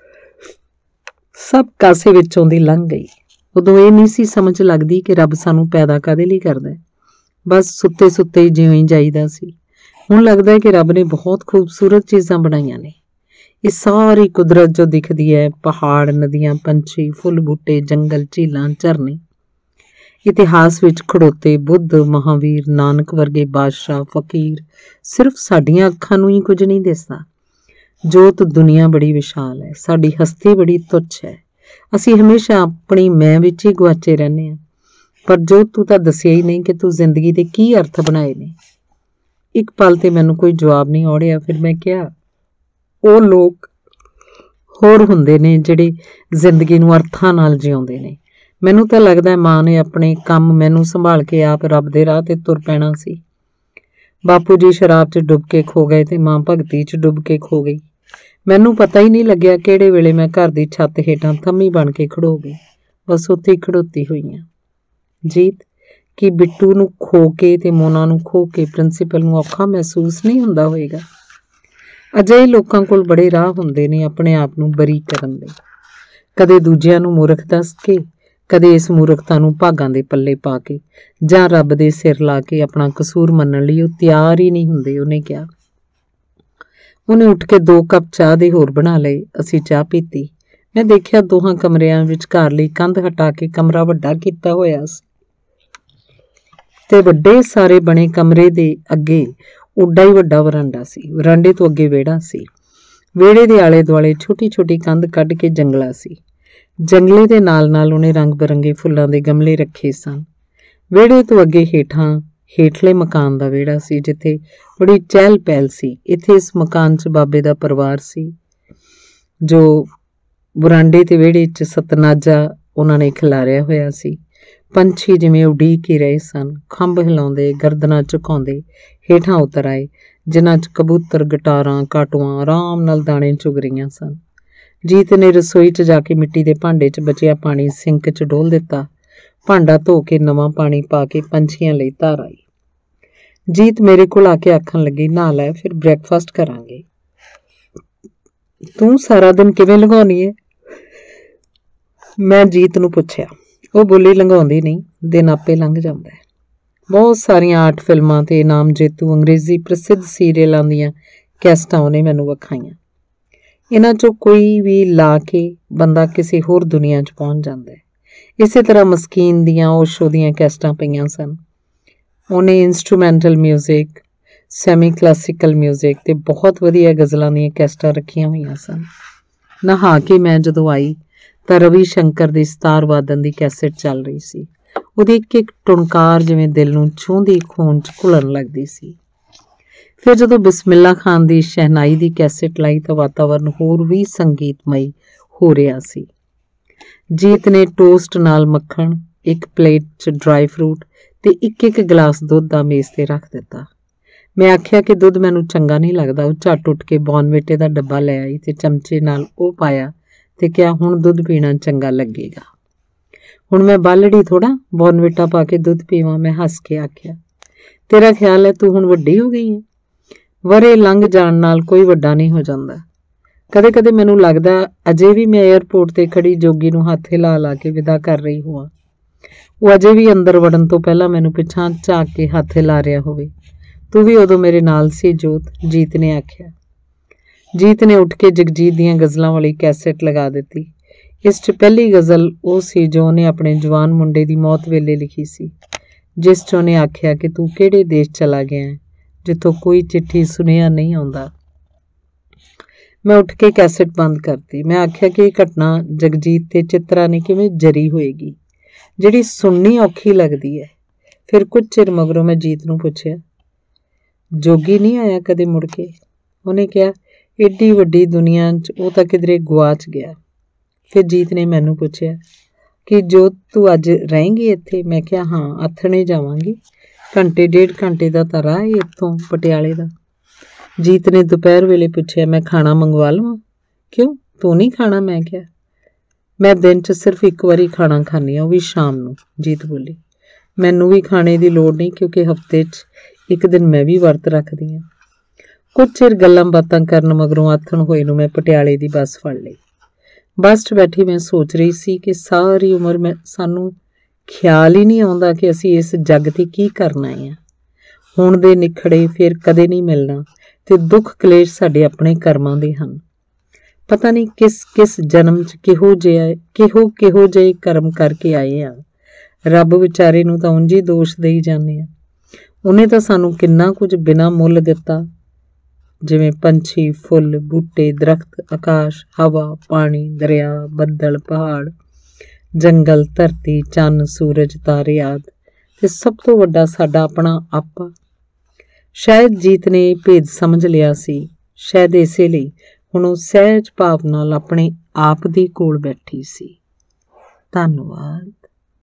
A: ਸਭ ਕਾਸੇ ਵਿੱਚੋਂ ਦੀ ਲੰਘ ਗਈ। ਉਦੋਂ ਇਹ ਨਹੀਂ ਸੀ ਸਮਝ ਲੱਗਦੀ ਕਿ ਰੱਬ ਸਾਨੂੰ ਪੈਦਾ ਕਾਹਦੇ ਲਈ ਕਰਦਾ ਹੈ। ਬਸ ਸੁੱਤੇ ਸੁੱਤੇ ਹੀ ਜਿਉਂ ਹੀ ਜਾਈਦਾ ਸੀ। ਹੁਣ ਲੱਗਦਾ ਹੈ ਕਿ ਰੱਬ ਨੇ ਬਹੁਤ ਖੂਬਸੂਰਤ ਚੀਜ਼ਾਂ ਬਣਾਈਆਂ ਨੇ। ਇਹ ਸਾਰੀ ਕੁਦਰਤ ਜੋ ਦਿਖਦੀ ਹੈ, ਪਹਾੜ, ਨਦੀਆਂ, ਪੰਛੀ, ਫੁੱਲ ਬੂਟੇ, ਜੰਗਲ, ਝੀਲਾਂ, ਝਰਨੇ, ਇਤਿਹਾਸ ਵਿੱਚ ਖੜੋਤੇ ਬੁੱਧ, ਮਹਾਵੀਰ, ਨਾਨਕ ਵਰਗੇ ਬਾਦਸ਼ਾਹ, ਫਕੀਰ, ਸਿਰਫ ਸਾਡੀਆਂ ਅੱਖਾਂ ਨੂੰ ਹੀ ਕੁਝ ਨਹੀਂ ਦਿਸਦਾ। ਜੋਤ ਦੁਨੀਆ ਬੜੀ ਵਿਸ਼ਾਲ ਹੈ, ਸਾਡੀ ਹਸਤੀ ਬੜੀ ਤੁੱਛ ਹੈ। ਅਸੀਂ ਹਮੇਸ਼ਾ ਆਪਣੀ ਮੈਂ ਵਿੱਚ ਹੀ ਗੁਆਚੇ ਰਹਿੰਦੇ ਹਾਂ। ਪਰ ਜੋ ਤੂੰ ਤਾਂ ਦੱਸਿਆ ਹੀ ਨਹੀਂ ਕਿ ਤੂੰ ਜ਼ਿੰਦਗੀ ਦੇ ਕੀ ਅਰਥ ਬਣਾਏ ਨੇ। ਇੱਕ ਪਲ ਤੇ ਮੈਨੂੰ ਕੋਈ ਜਵਾਬ ਨਹੀਂ ਔੜਿਆ। ਫਿਰ ਮੈਂ ਕਿਹਾ, ਉਹ ਲੋਕ ਹੋਰ ਹੁੰਦੇ ਨੇ ਜਿਹੜੇ ਜ਼ਿੰਦਗੀ ਨੂੰ ਅਰਥਾਂ ਨਾਲ ਜਿਉਂਦੇ ਨੇ। ਮੈਨੂੰ ਤਾਂ ਲੱਗਦਾ ਮਾਂ ਨੇ ਆਪਣੇ ਕੰਮ ਮੈਨੂੰ ਸੰਭਾਲ ਕੇ ਆਪ ਰੱਬ ਦੇ ਰਾਹ ਤੇ ਤੁਰ ਪੈਣਾ ਸੀ। ਬਾਪੂ ਜੀ ਸ਼ਰਾਬ 'ਚ ਡੁੱਬ ਕੇ ਖੋ ਗਏ ਤੇ ਮਾਂ ਭਗਤੀ 'ਚ ਡੁੱਬ ਕੇ ਖੋ ਗਈ। ਮੈਨੂੰ ਪਤਾ ਹੀ ਨਹੀਂ ਲੱਗਿਆ ਕਿਹੜੇ ਵੇਲੇ ਮੈਂ ਘਰ ਦੀ ਛੱਤ ਹੇਠਾਂ ਥੰਮੀ ਬਣ ਕੇ ਖੜੋ ਗਈ। ਬਸ ਉੱਥੇ ਹੀ ਖੜੋਤੀ ਹੋਈ ਹਾਂ। ਜੀਤ, ਕਿ ਬਿੱਟੂ ਨੂੰ ਖੋ ਕੇ ਤੇ ਮੋਨਾ ਨੂੰ ਖੋ ਕੇ ਪ੍ਰਿੰਸੀਪਲ ਨੂੰ ਔਖਾ ਮਹਿਸੂਸ ਨਹੀਂ ਹੁੰਦਾ ਹੋਏਗਾ। ਅਜਿਹੇ ਲੋਕਾਂ ਕੋਲ ਬੜੇ ਰਾਹ ਹੁੰਦੇ ਨੇ ਆਪਣੇ ਆਪ ਨੂੰ ਬਰੀ ਕਰਨ ਦੇ। ਕਦੇ ਦੂਜਿਆਂ ਨੂੰ ਮੂਰਖ ਦੱਸ ਕੇ, ਕਦੇ ਇਸ ਮੂਰਖਤਾ ਨੂੰ ਭਾਗਾਂ ਦੇ ਪੱਲੇ ਪਾ ਕੇ, ਜਾਂ ਰੱਬ ਦੇ ਸਿਰ ਲਾ ਕੇ ਆਪਣਾ ਕਸੂਰ ਮੰਨਣ ਲਈ ਉਹ ਤਿਆਰ ਹੀ ਨਹੀਂ ਹੁੰਦੇ। ਉਹਨੇ ਕਿਹਾ। ਉਹਨੇ ਉੱਠ ਕੇ ਦੋ ਕੱਪ ਚਾਹ ਦੇ ਹੋਰ ਬਣਾ ਲਏ। ਅਸੀਂ ਚਾਹ ਪੀਤੀ। ਮੈਂ ਦੇਖਿਆ ਦੋਹਾਂ ਕਮਰਿਆਂ ਵਿਚਕਾਰ ਲਈ ਕੰਧ ਹਟਾ ਕੇ ਕਮਰਾ ਵੱਡਾ ਕੀਤਾ ਹੋਇਆ ਸੀ ਤੇ ਵੱਡੇ ਸਾਰੇ ਬਣੇ ਕਮਰੇ ਦੇ ਅੱਗੇ ਉੱਡਾ ਹੀ ਵੱਡਾ ਵਰਾਂਡਾ ਸੀ। ਵਰਾਂਡੇ ਤੋਂ ਅੱਗੇ ਵਿਹੜਾ ਸੀ। ਵਿਹੜੇ ਦੇ ਆਲੇ ਦੁਆਲੇ ਛੋਟੀ ਛੋਟੀ ਕੰਧ ਕੱਢ ਕੇ ਜੰਗਲਾ ਸੀ। ਜੰਗਲੇ ਦੇ ਨਾਲ ਨਾਲ ਉਹਨੇ ਰੰਗ ਬਿਰੰਗੇ ਫੁੱਲਾਂ ਦੇ ਗਮਲੇ ਰੱਖੇ ਸਨ। ਵਿਹੜੇ ਤੋਂ ਅੱਗੇ ਹੇਠਾਂ ਹੇਠਲੇ ਮਕਾਨ ਦਾ ਵਿਹੜਾ ਸੀ ਜਿੱਥੇ ਬੜੀ ਚਹਿਲ ਪਹਿਲ ਸੀ। ਇੱਥੇ ਇਸ ਮਕਾਨ 'ਚ ਬਾਬੇ ਦਾ ਪਰਿਵਾਰ ਸੀ ਜੋ ਵਰਾਂਡੇ ਤੇ ਵਿਹੜੇ 'ਚ ਸਤਨਾਜਾ ਉਹਨਾਂ ਨੇ ਖਿਲਾਰਿਆ ਹੋਇਆ ਸੀ। ਪੰਛੀ ਜਿਵੇਂ ਉਡੀਕ ਹੀ ਰਹੇ ਸਨ, ਖੰਭ ਹਿਲਾਉਂਦੇ, ਗਰਦਨਾਂ ਝੁਕਾਉਂਦੇ ਹੇਠਾਂ ਉਤਰ ਆਏ, ਜਿਨ੍ਹਾਂ 'ਚ ਕਬੂਤਰ, ਗਟਾਰਾਂ, ਕਾਟੂਆਂ ਆਰਾਮ ਨਾਲ ਦਾਣੇ ਚੁਗ ਰਹੀਆਂ ਸਨ। ਜੀਤ ਨੇ ਰਸੋਈ 'ਚ ਜਾ ਕੇ ਮਿੱਟੀ ਦੇ ਭਾਂਡੇ 'ਚ ਬਚਿਆ ਪਾਣੀ ਸਿੰਕ 'ਚ ਡੋਲ ਦਿੱਤਾ। ਭਾਂਡਾ ਧੋ ਕੇ ਨਵਾਂ ਪਾਣੀ ਪਾ ਕੇ ਪੰਛੀਆਂ ਲਈ ਧਾਰ ਆਈ। ਜੀਤ ਮੇਰੇ ਕੋਲ ਆ ਕੇ ਆਖਣ ਲੱਗੀ, ਨਹਾ ਲੈ, ਫਿਰ ਬ੍ਰੇਕਫਾਸਟ ਕਰਾਂਗੇ। ਤੂੰ ਸਾਰਾ ਦਿਨ ਕਿਵੇਂ ਲੰਘਾਉਣੀ ਹੈ? ਮੈਂ ਜੀਤ ਨੂੰ ਪੁੱਛਿਆ। ਉਹ ਬੋਲੀ, ਲੰਘਾਉਂਦੀ ਨਹੀਂ, ਦਿਨ ਆਪੇ ਲੰਘ ਜਾਂਦਾ ਹੈ। ਬਹੁਤ ਸਾਰੀਆਂ ਆਰਟ ਫਿਲਮਾਂ ਤੇ ਇਨਾਮ ਜੇਤੂ ਅੰਗਰੇਜ਼ੀ ਪ੍ਰਸਿੱਧ ਸੀਰੀਅਲਾਂ ਦੀਆਂ ਕੈਸਟਾਂ ਉਹਨੇ ਮੈਨੂੰ ਵਿਖਾਈਆਂ। ਇਹਨਾਂ 'ਚੋਂ ਕੋਈ ਵੀ ਲਾ ਕੇ ਬੰਦਾ ਕਿਸੇ ਹੋਰ ਦੁਨੀਆ 'ਚ ਪਹੁੰਚ ਜਾਂਦਾ ਹੈ। ਇਸੇ ਤਰ੍ਹਾਂ ਮਸਕੀਨ ਦੀਆਂ ਓਸ਼ੋ ਦੀਆਂ ਕੈਸਟਾਂ ਪਈਆਂ ਸਨ। ਉਹਨੇ instrumental music, semi classical music ਤੇ ਬਹੁਤ ਵਧੀਆ ਗਜ਼ਲਾਂ ਦੀਆਂ ਕੈਸਟਾਂ ਰੱਖੀਆਂ ਹੋਈਆਂ ਸਨ। ਨਹਾ ਕੇ ਮੈਂ ਜਦੋਂ ਆਈ ਤਾਂ ਰਵੀ ਸ਼ੰਕਰ ਦੀ ਸਤਾਰ ਵਾਦਨ ਦੀ ਕੈਸਟ ਚੱਲ ਰਹੀ ਸੀ। ਉਹਦੀ ਇੱਕ ਇੱਕ ਟੁਣਕਾਰ ਜਿਵੇਂ ਦਿਲ ਨੂੰ ਛੂਹਦੀ ਖੂਨ 'ਚ ਘੁਲਣ ਲੱਗਦੀ ਸੀ। ਫਿਰ ਜਦੋਂ ਬਿਸਮਿਲ੍ਲਾ ਖਾਨ ਦੀ ਸ਼ਹਿਨਾਈ ਦੀ ਕੈਸਟ ਲਾਈ ਤਾਂ ਵਾਤਾਵਰਨ ਹੋਰ ਵੀ ਸੰਗੀਤਮਈ ਹੋ ਰਿਹਾ ਸੀ। ਜੀਤ ਨੇ ਟੋਸਟ ਨਾਲ ਮੱਖਣ, ਇੱਕ ਪਲੇਟ 'ਚ ਡਰਾਈ ਫਰੂਟ ਤੇ ਇੱਕ ਇੱਕ ਗਲਾਸ ਦੁੱਧ ਦਾ ਮੇਜ਼ ਤੇ ਰੱਖ ਦਿੱਤਾ। ਮੈਂ ਆਖਿਆ ਕਿ ਦੁੱਧ ਮੈਨੂੰ ਚੰਗਾ ਨਹੀਂ ਲੱਗਦਾ। ਉਹ ਝੱਟ ਉੱਠ ਕੇ ਬੌਨਵਿਟੇ ਦਾ ਡੱਬਾ ਲੈ ਆਈ ਤੇ ਚਮਚੇ ਨਾਲ ਉਹ ਪਾਇਆ ਤੇ ਕਿਹਾ, ਹੁਣ ਦੁੱਧ ਪੀਣਾ ਚੰਗਾ ਲੱਗੇਗਾ। ਹੁਣ ਮੈਂ ਬਾਲੜੀ ਥੋੜਾ ਬੌਨਵਿਟਾ ਪਾ ਕੇ ਦੁੱਧ ਪੀਵਾਂ। ਮੈਂ ਹੱਸ ਕੇ ਆਖਿਆ, ਤੇਰਾ ਖਿਆਲ ਹੈ ਤੂੰ ਹੁਣ ਵੱਡੀ ਹੋ ਗਈ ਹੈ? ਵਰੇ ਲੰਘ ਜਾਣ ਨਾਲ ਕੋਈ ਵੱਡਾ ਨਹੀਂ ਹੋ ਜਾਂਦਾ। ਕਦੇ ਕਦੇ ਮੈਨੂੰ ਲੱਗਦਾ ਅਜੇ ਵੀ ਮੈਂ ਏਅਰਪੋਰਟ ਤੇ ਖੜੀ ਜੋਗੀ ਨੂੰ ਹੱਥ ਹਿਲਾ ਲਾ ਕੇ ਵਿਦਾ ਕਰ ਰਹੀ ਹੋਵਾਂ। ਉਹ ਅਜੇ ਵੀ ਅੰਦਰ ਵੜਨ ਤੋਂ ਪਹਿਲਾਂ ਮੈਨੂੰ ਪਿੱਛਾਂ ਝਾਕ ਕੇ ਹੱਥ ਹਿਲਾ ਰਿਹਾ ਹੋਵੇ। ਤੂੰ ਵੀ ਉਦੋਂ ਮੇਰੇ ਨਾਲ ਸੀ ਜੋਤ, ਜੀਤ ਨੇ ਆਖਿਆ। ਜੀਤ ਨੇ ਉੱਠ ਕੇ ਜਗਜੀਤ ਦੀਆਂ ਗਜ਼ਲਾਂ ਵਾਲੀ ਕੈਸਟ ਲਗਾ ਦਿੱਤੀ। ਇਸ 'ਚ ਪਹਿਲੀ ਗਜ਼ਲ ਉਹ ਸੀ ਜੋ ਉਹਨੇ ਆਪਣੇ ਜਵਾਨ ਮੁੰਡੇ ਦੀ ਮੌਤ ਵੇਲੇ ਲਿਖੀ ਸੀ, ਜਿਸ 'ਚ ਉਹਨੇ ਆਖਿਆ ਕਿ ਤੂੰ ਕਿਹੜੇ ਦੇਸ਼ ਚਲਾ ਗਿਆ ਹੈ ਜਿੱਥੋਂ ਕੋਈ ਚਿੱਠੀ ਸੁਨੇਹਾ ਨਹੀਂ ਆਉਂਦਾ। ਮੈਂ ਉੱਠ ਕੇ ਕੈਸਟ ਬੰਦ ਕਰਤੀ। ਮੈਂ ਆਖਿਆ ਕਿ ਇਹ ਘਟਨਾ ਜਗਜੀਤ ਤੇ ਚਿੱਤਰਾ ਨੇ ਕਿਵੇਂ ਜਰੀ ਹੋਏਗੀ, ਜਿਹੜੀ ਸੁਣਨੀ ਔਖੀ ਲੱਗਦੀ ਹੈ। ਫਿਰ ਕੁਝ ਚਿਰ ਮਗਰੋਂ ਮੈਂ ਜੀਤ ਨੂੰ ਪੁੱਛਿਆ, ਜੋਗੀ ਨਹੀਂ ਆਇਆ ਕਦੇ ਮੁੜ ਕੇ? ਉਹਨੇ ਕਿਹਾ, ਏਡੀ ਵੱਡੀ ਦੁਨੀਆ 'ਚ ਉਹ ਤਾਂ ਕਿਧਰੇ ਗੁਆਚ ਗਿਆ। ਫਿਰ ਜੀਤ ਨੇ ਮੈਨੂੰ ਪੁੱਛਿਆ ਕਿ ਜੋਤ ਤੂੰ ਅੱਜ ਰਹੇਂਗੀ ਇੱਥੇ? ਮੈਂ ਕਿਹਾ, ਹਾਂ, ਆਥਣੇ ਜਾਵਾਂਗੀ। ਘੰਟੇ ਡੇਢ ਘੰਟੇ ਦਾ ਤਾਂ ਰਾਹ ਹੈ ਇੱਥੋਂ ਪਟਿਆਲੇ ਦਾ। ਜੀਤ ਨੇ ਦੁਪਹਿਰ ਵੇਲੇ ਪੁੱਛਿਆ, ਮੈਂ ਖਾਣਾ ਮੰਗਵਾ ਲਵਾਂ? ਕਿਉਂ, ਤੂੰ ਨਹੀਂ ਖਾਣਾ? ਮੈਂ ਕਿਹਾ, ਮੈਂ ਦਿਨ 'ਚ ਸਿਰਫ ਇੱਕ ਵਾਰੀ ਖਾਣਾ ਖਾਂਦੀ ਹਾਂ, ਉਹ ਵੀ ਸ਼ਾਮ ਨੂੰ। ਜੀਤ ਬੋਲੀ, ਮੈਨੂੰ ਵੀ ਖਾਣੇ ਦੀ ਲੋੜ ਨਹੀਂ, ਕਿਉਂਕਿ ਹਫ਼ਤੇ 'ਚ ਇੱਕ ਦਿਨ ਮੈਂ ਵੀ ਵਰਤ ਰੱਖਦੀ ਹਾਂ। ਕੁਝ ਚਿਰ ਗੱਲਾਂ ਬਾਤਾਂ ਕਰਨ ਮਗਰੋਂ ਆਥਣ ਹੋਏ ਨੂੰ ਮੈਂ ਪਟਿਆਲੇ ਦੀ ਬੱਸ ਫੜ ਲਈ। ਬੱਸ 'ਚ ਬੈਠੀ ਮੈਂ ਸੋਚ ਰਹੀ ਸੀ ਕਿ ਸਾਰੀ ਉਮਰ ਮੈਂ ਸਾਨੂੰ ਖਿਆਲ ਹੀ ਨਹੀਂ ਆਉਂਦਾ ਕਿ ਅਸੀਂ ਇਸ ਜੱਗ 'ਤੇ ਕੀ ਕਰਨ ਆਏ ਹਾਂ। ਹੁਣ ਦੇ ਨਿਖੜੇ ਫਿਰ ਕਦੇ ਨਹੀਂ ਮਿਲਣਾ ਤੇ ਦੁੱਖ ਕਲੇਸ਼ ਸਾਡੇ ਆਪਣੇ ਕਰਮਾਂ ਦੇ ਹਨ। ਪਤਾ ਨਹੀਂ ਕਿਸ ਕਿਸ ਜਨਮ 'ਚ ਕਿਹੋ ਜਿਹਾ ਕਿਹੋ ਕਿਹੋ ਜਿਹੇ ਕਰਮ ਕਰਕੇ ਆਏ ਹਾਂ। ਰੱਬ ਵਿਚਾਰੇ ਨੂੰ ਤਾਂ ਉਂਝ ਹੀ ਦੋਸ਼ ਦੇਈ ਜਾਂਦੇ ਹਾਂ। ਉਹਨੇ ਤਾਂ ਸਾਨੂੰ ਕਿੰਨਾ ਕੁਝ ਬਿਨਾਂ ਮੁੱਲ ਦਿੱਤਾ, ਜਿਵੇਂ ਪੰਛੀ, ਫੁੱਲ, ਬੂਟੇ, ਦਰਖਤ, ਆਕਾਸ਼, ਹਵਾ, ਪਾਣੀ, ਦਰਿਆ, ਬੱਦਲ, ਪਹਾੜ, ਜੰਗਲ, ਧਰਤੀ, ਚੰਨ, ਸੂਰਜ, ਤਾਰੇ ਆਦਿ, ਤੇ ਸਭ ਤੋਂ ਵੱਡਾ ਸਾਡਾ ਆਪਣਾ ਆਪਾ। ਸ਼ਾਇਦ ਜੀਤ ਨੇ ਇਹ ਭੇਦ ਸਮਝ ਲਿਆ ਸੀ। ਸ਼ਾਇਦ ਇਸੇ ਲਈ ਹੁਣ ਉਹ ਸਹਿਜ ਭਾਵ ਨਾਲ ਆਪਣੇ ਆਪ ਦੇ ਕੋਲ ਬੈਠੀ ਸੀ। ਧੰਨਵਾਦ।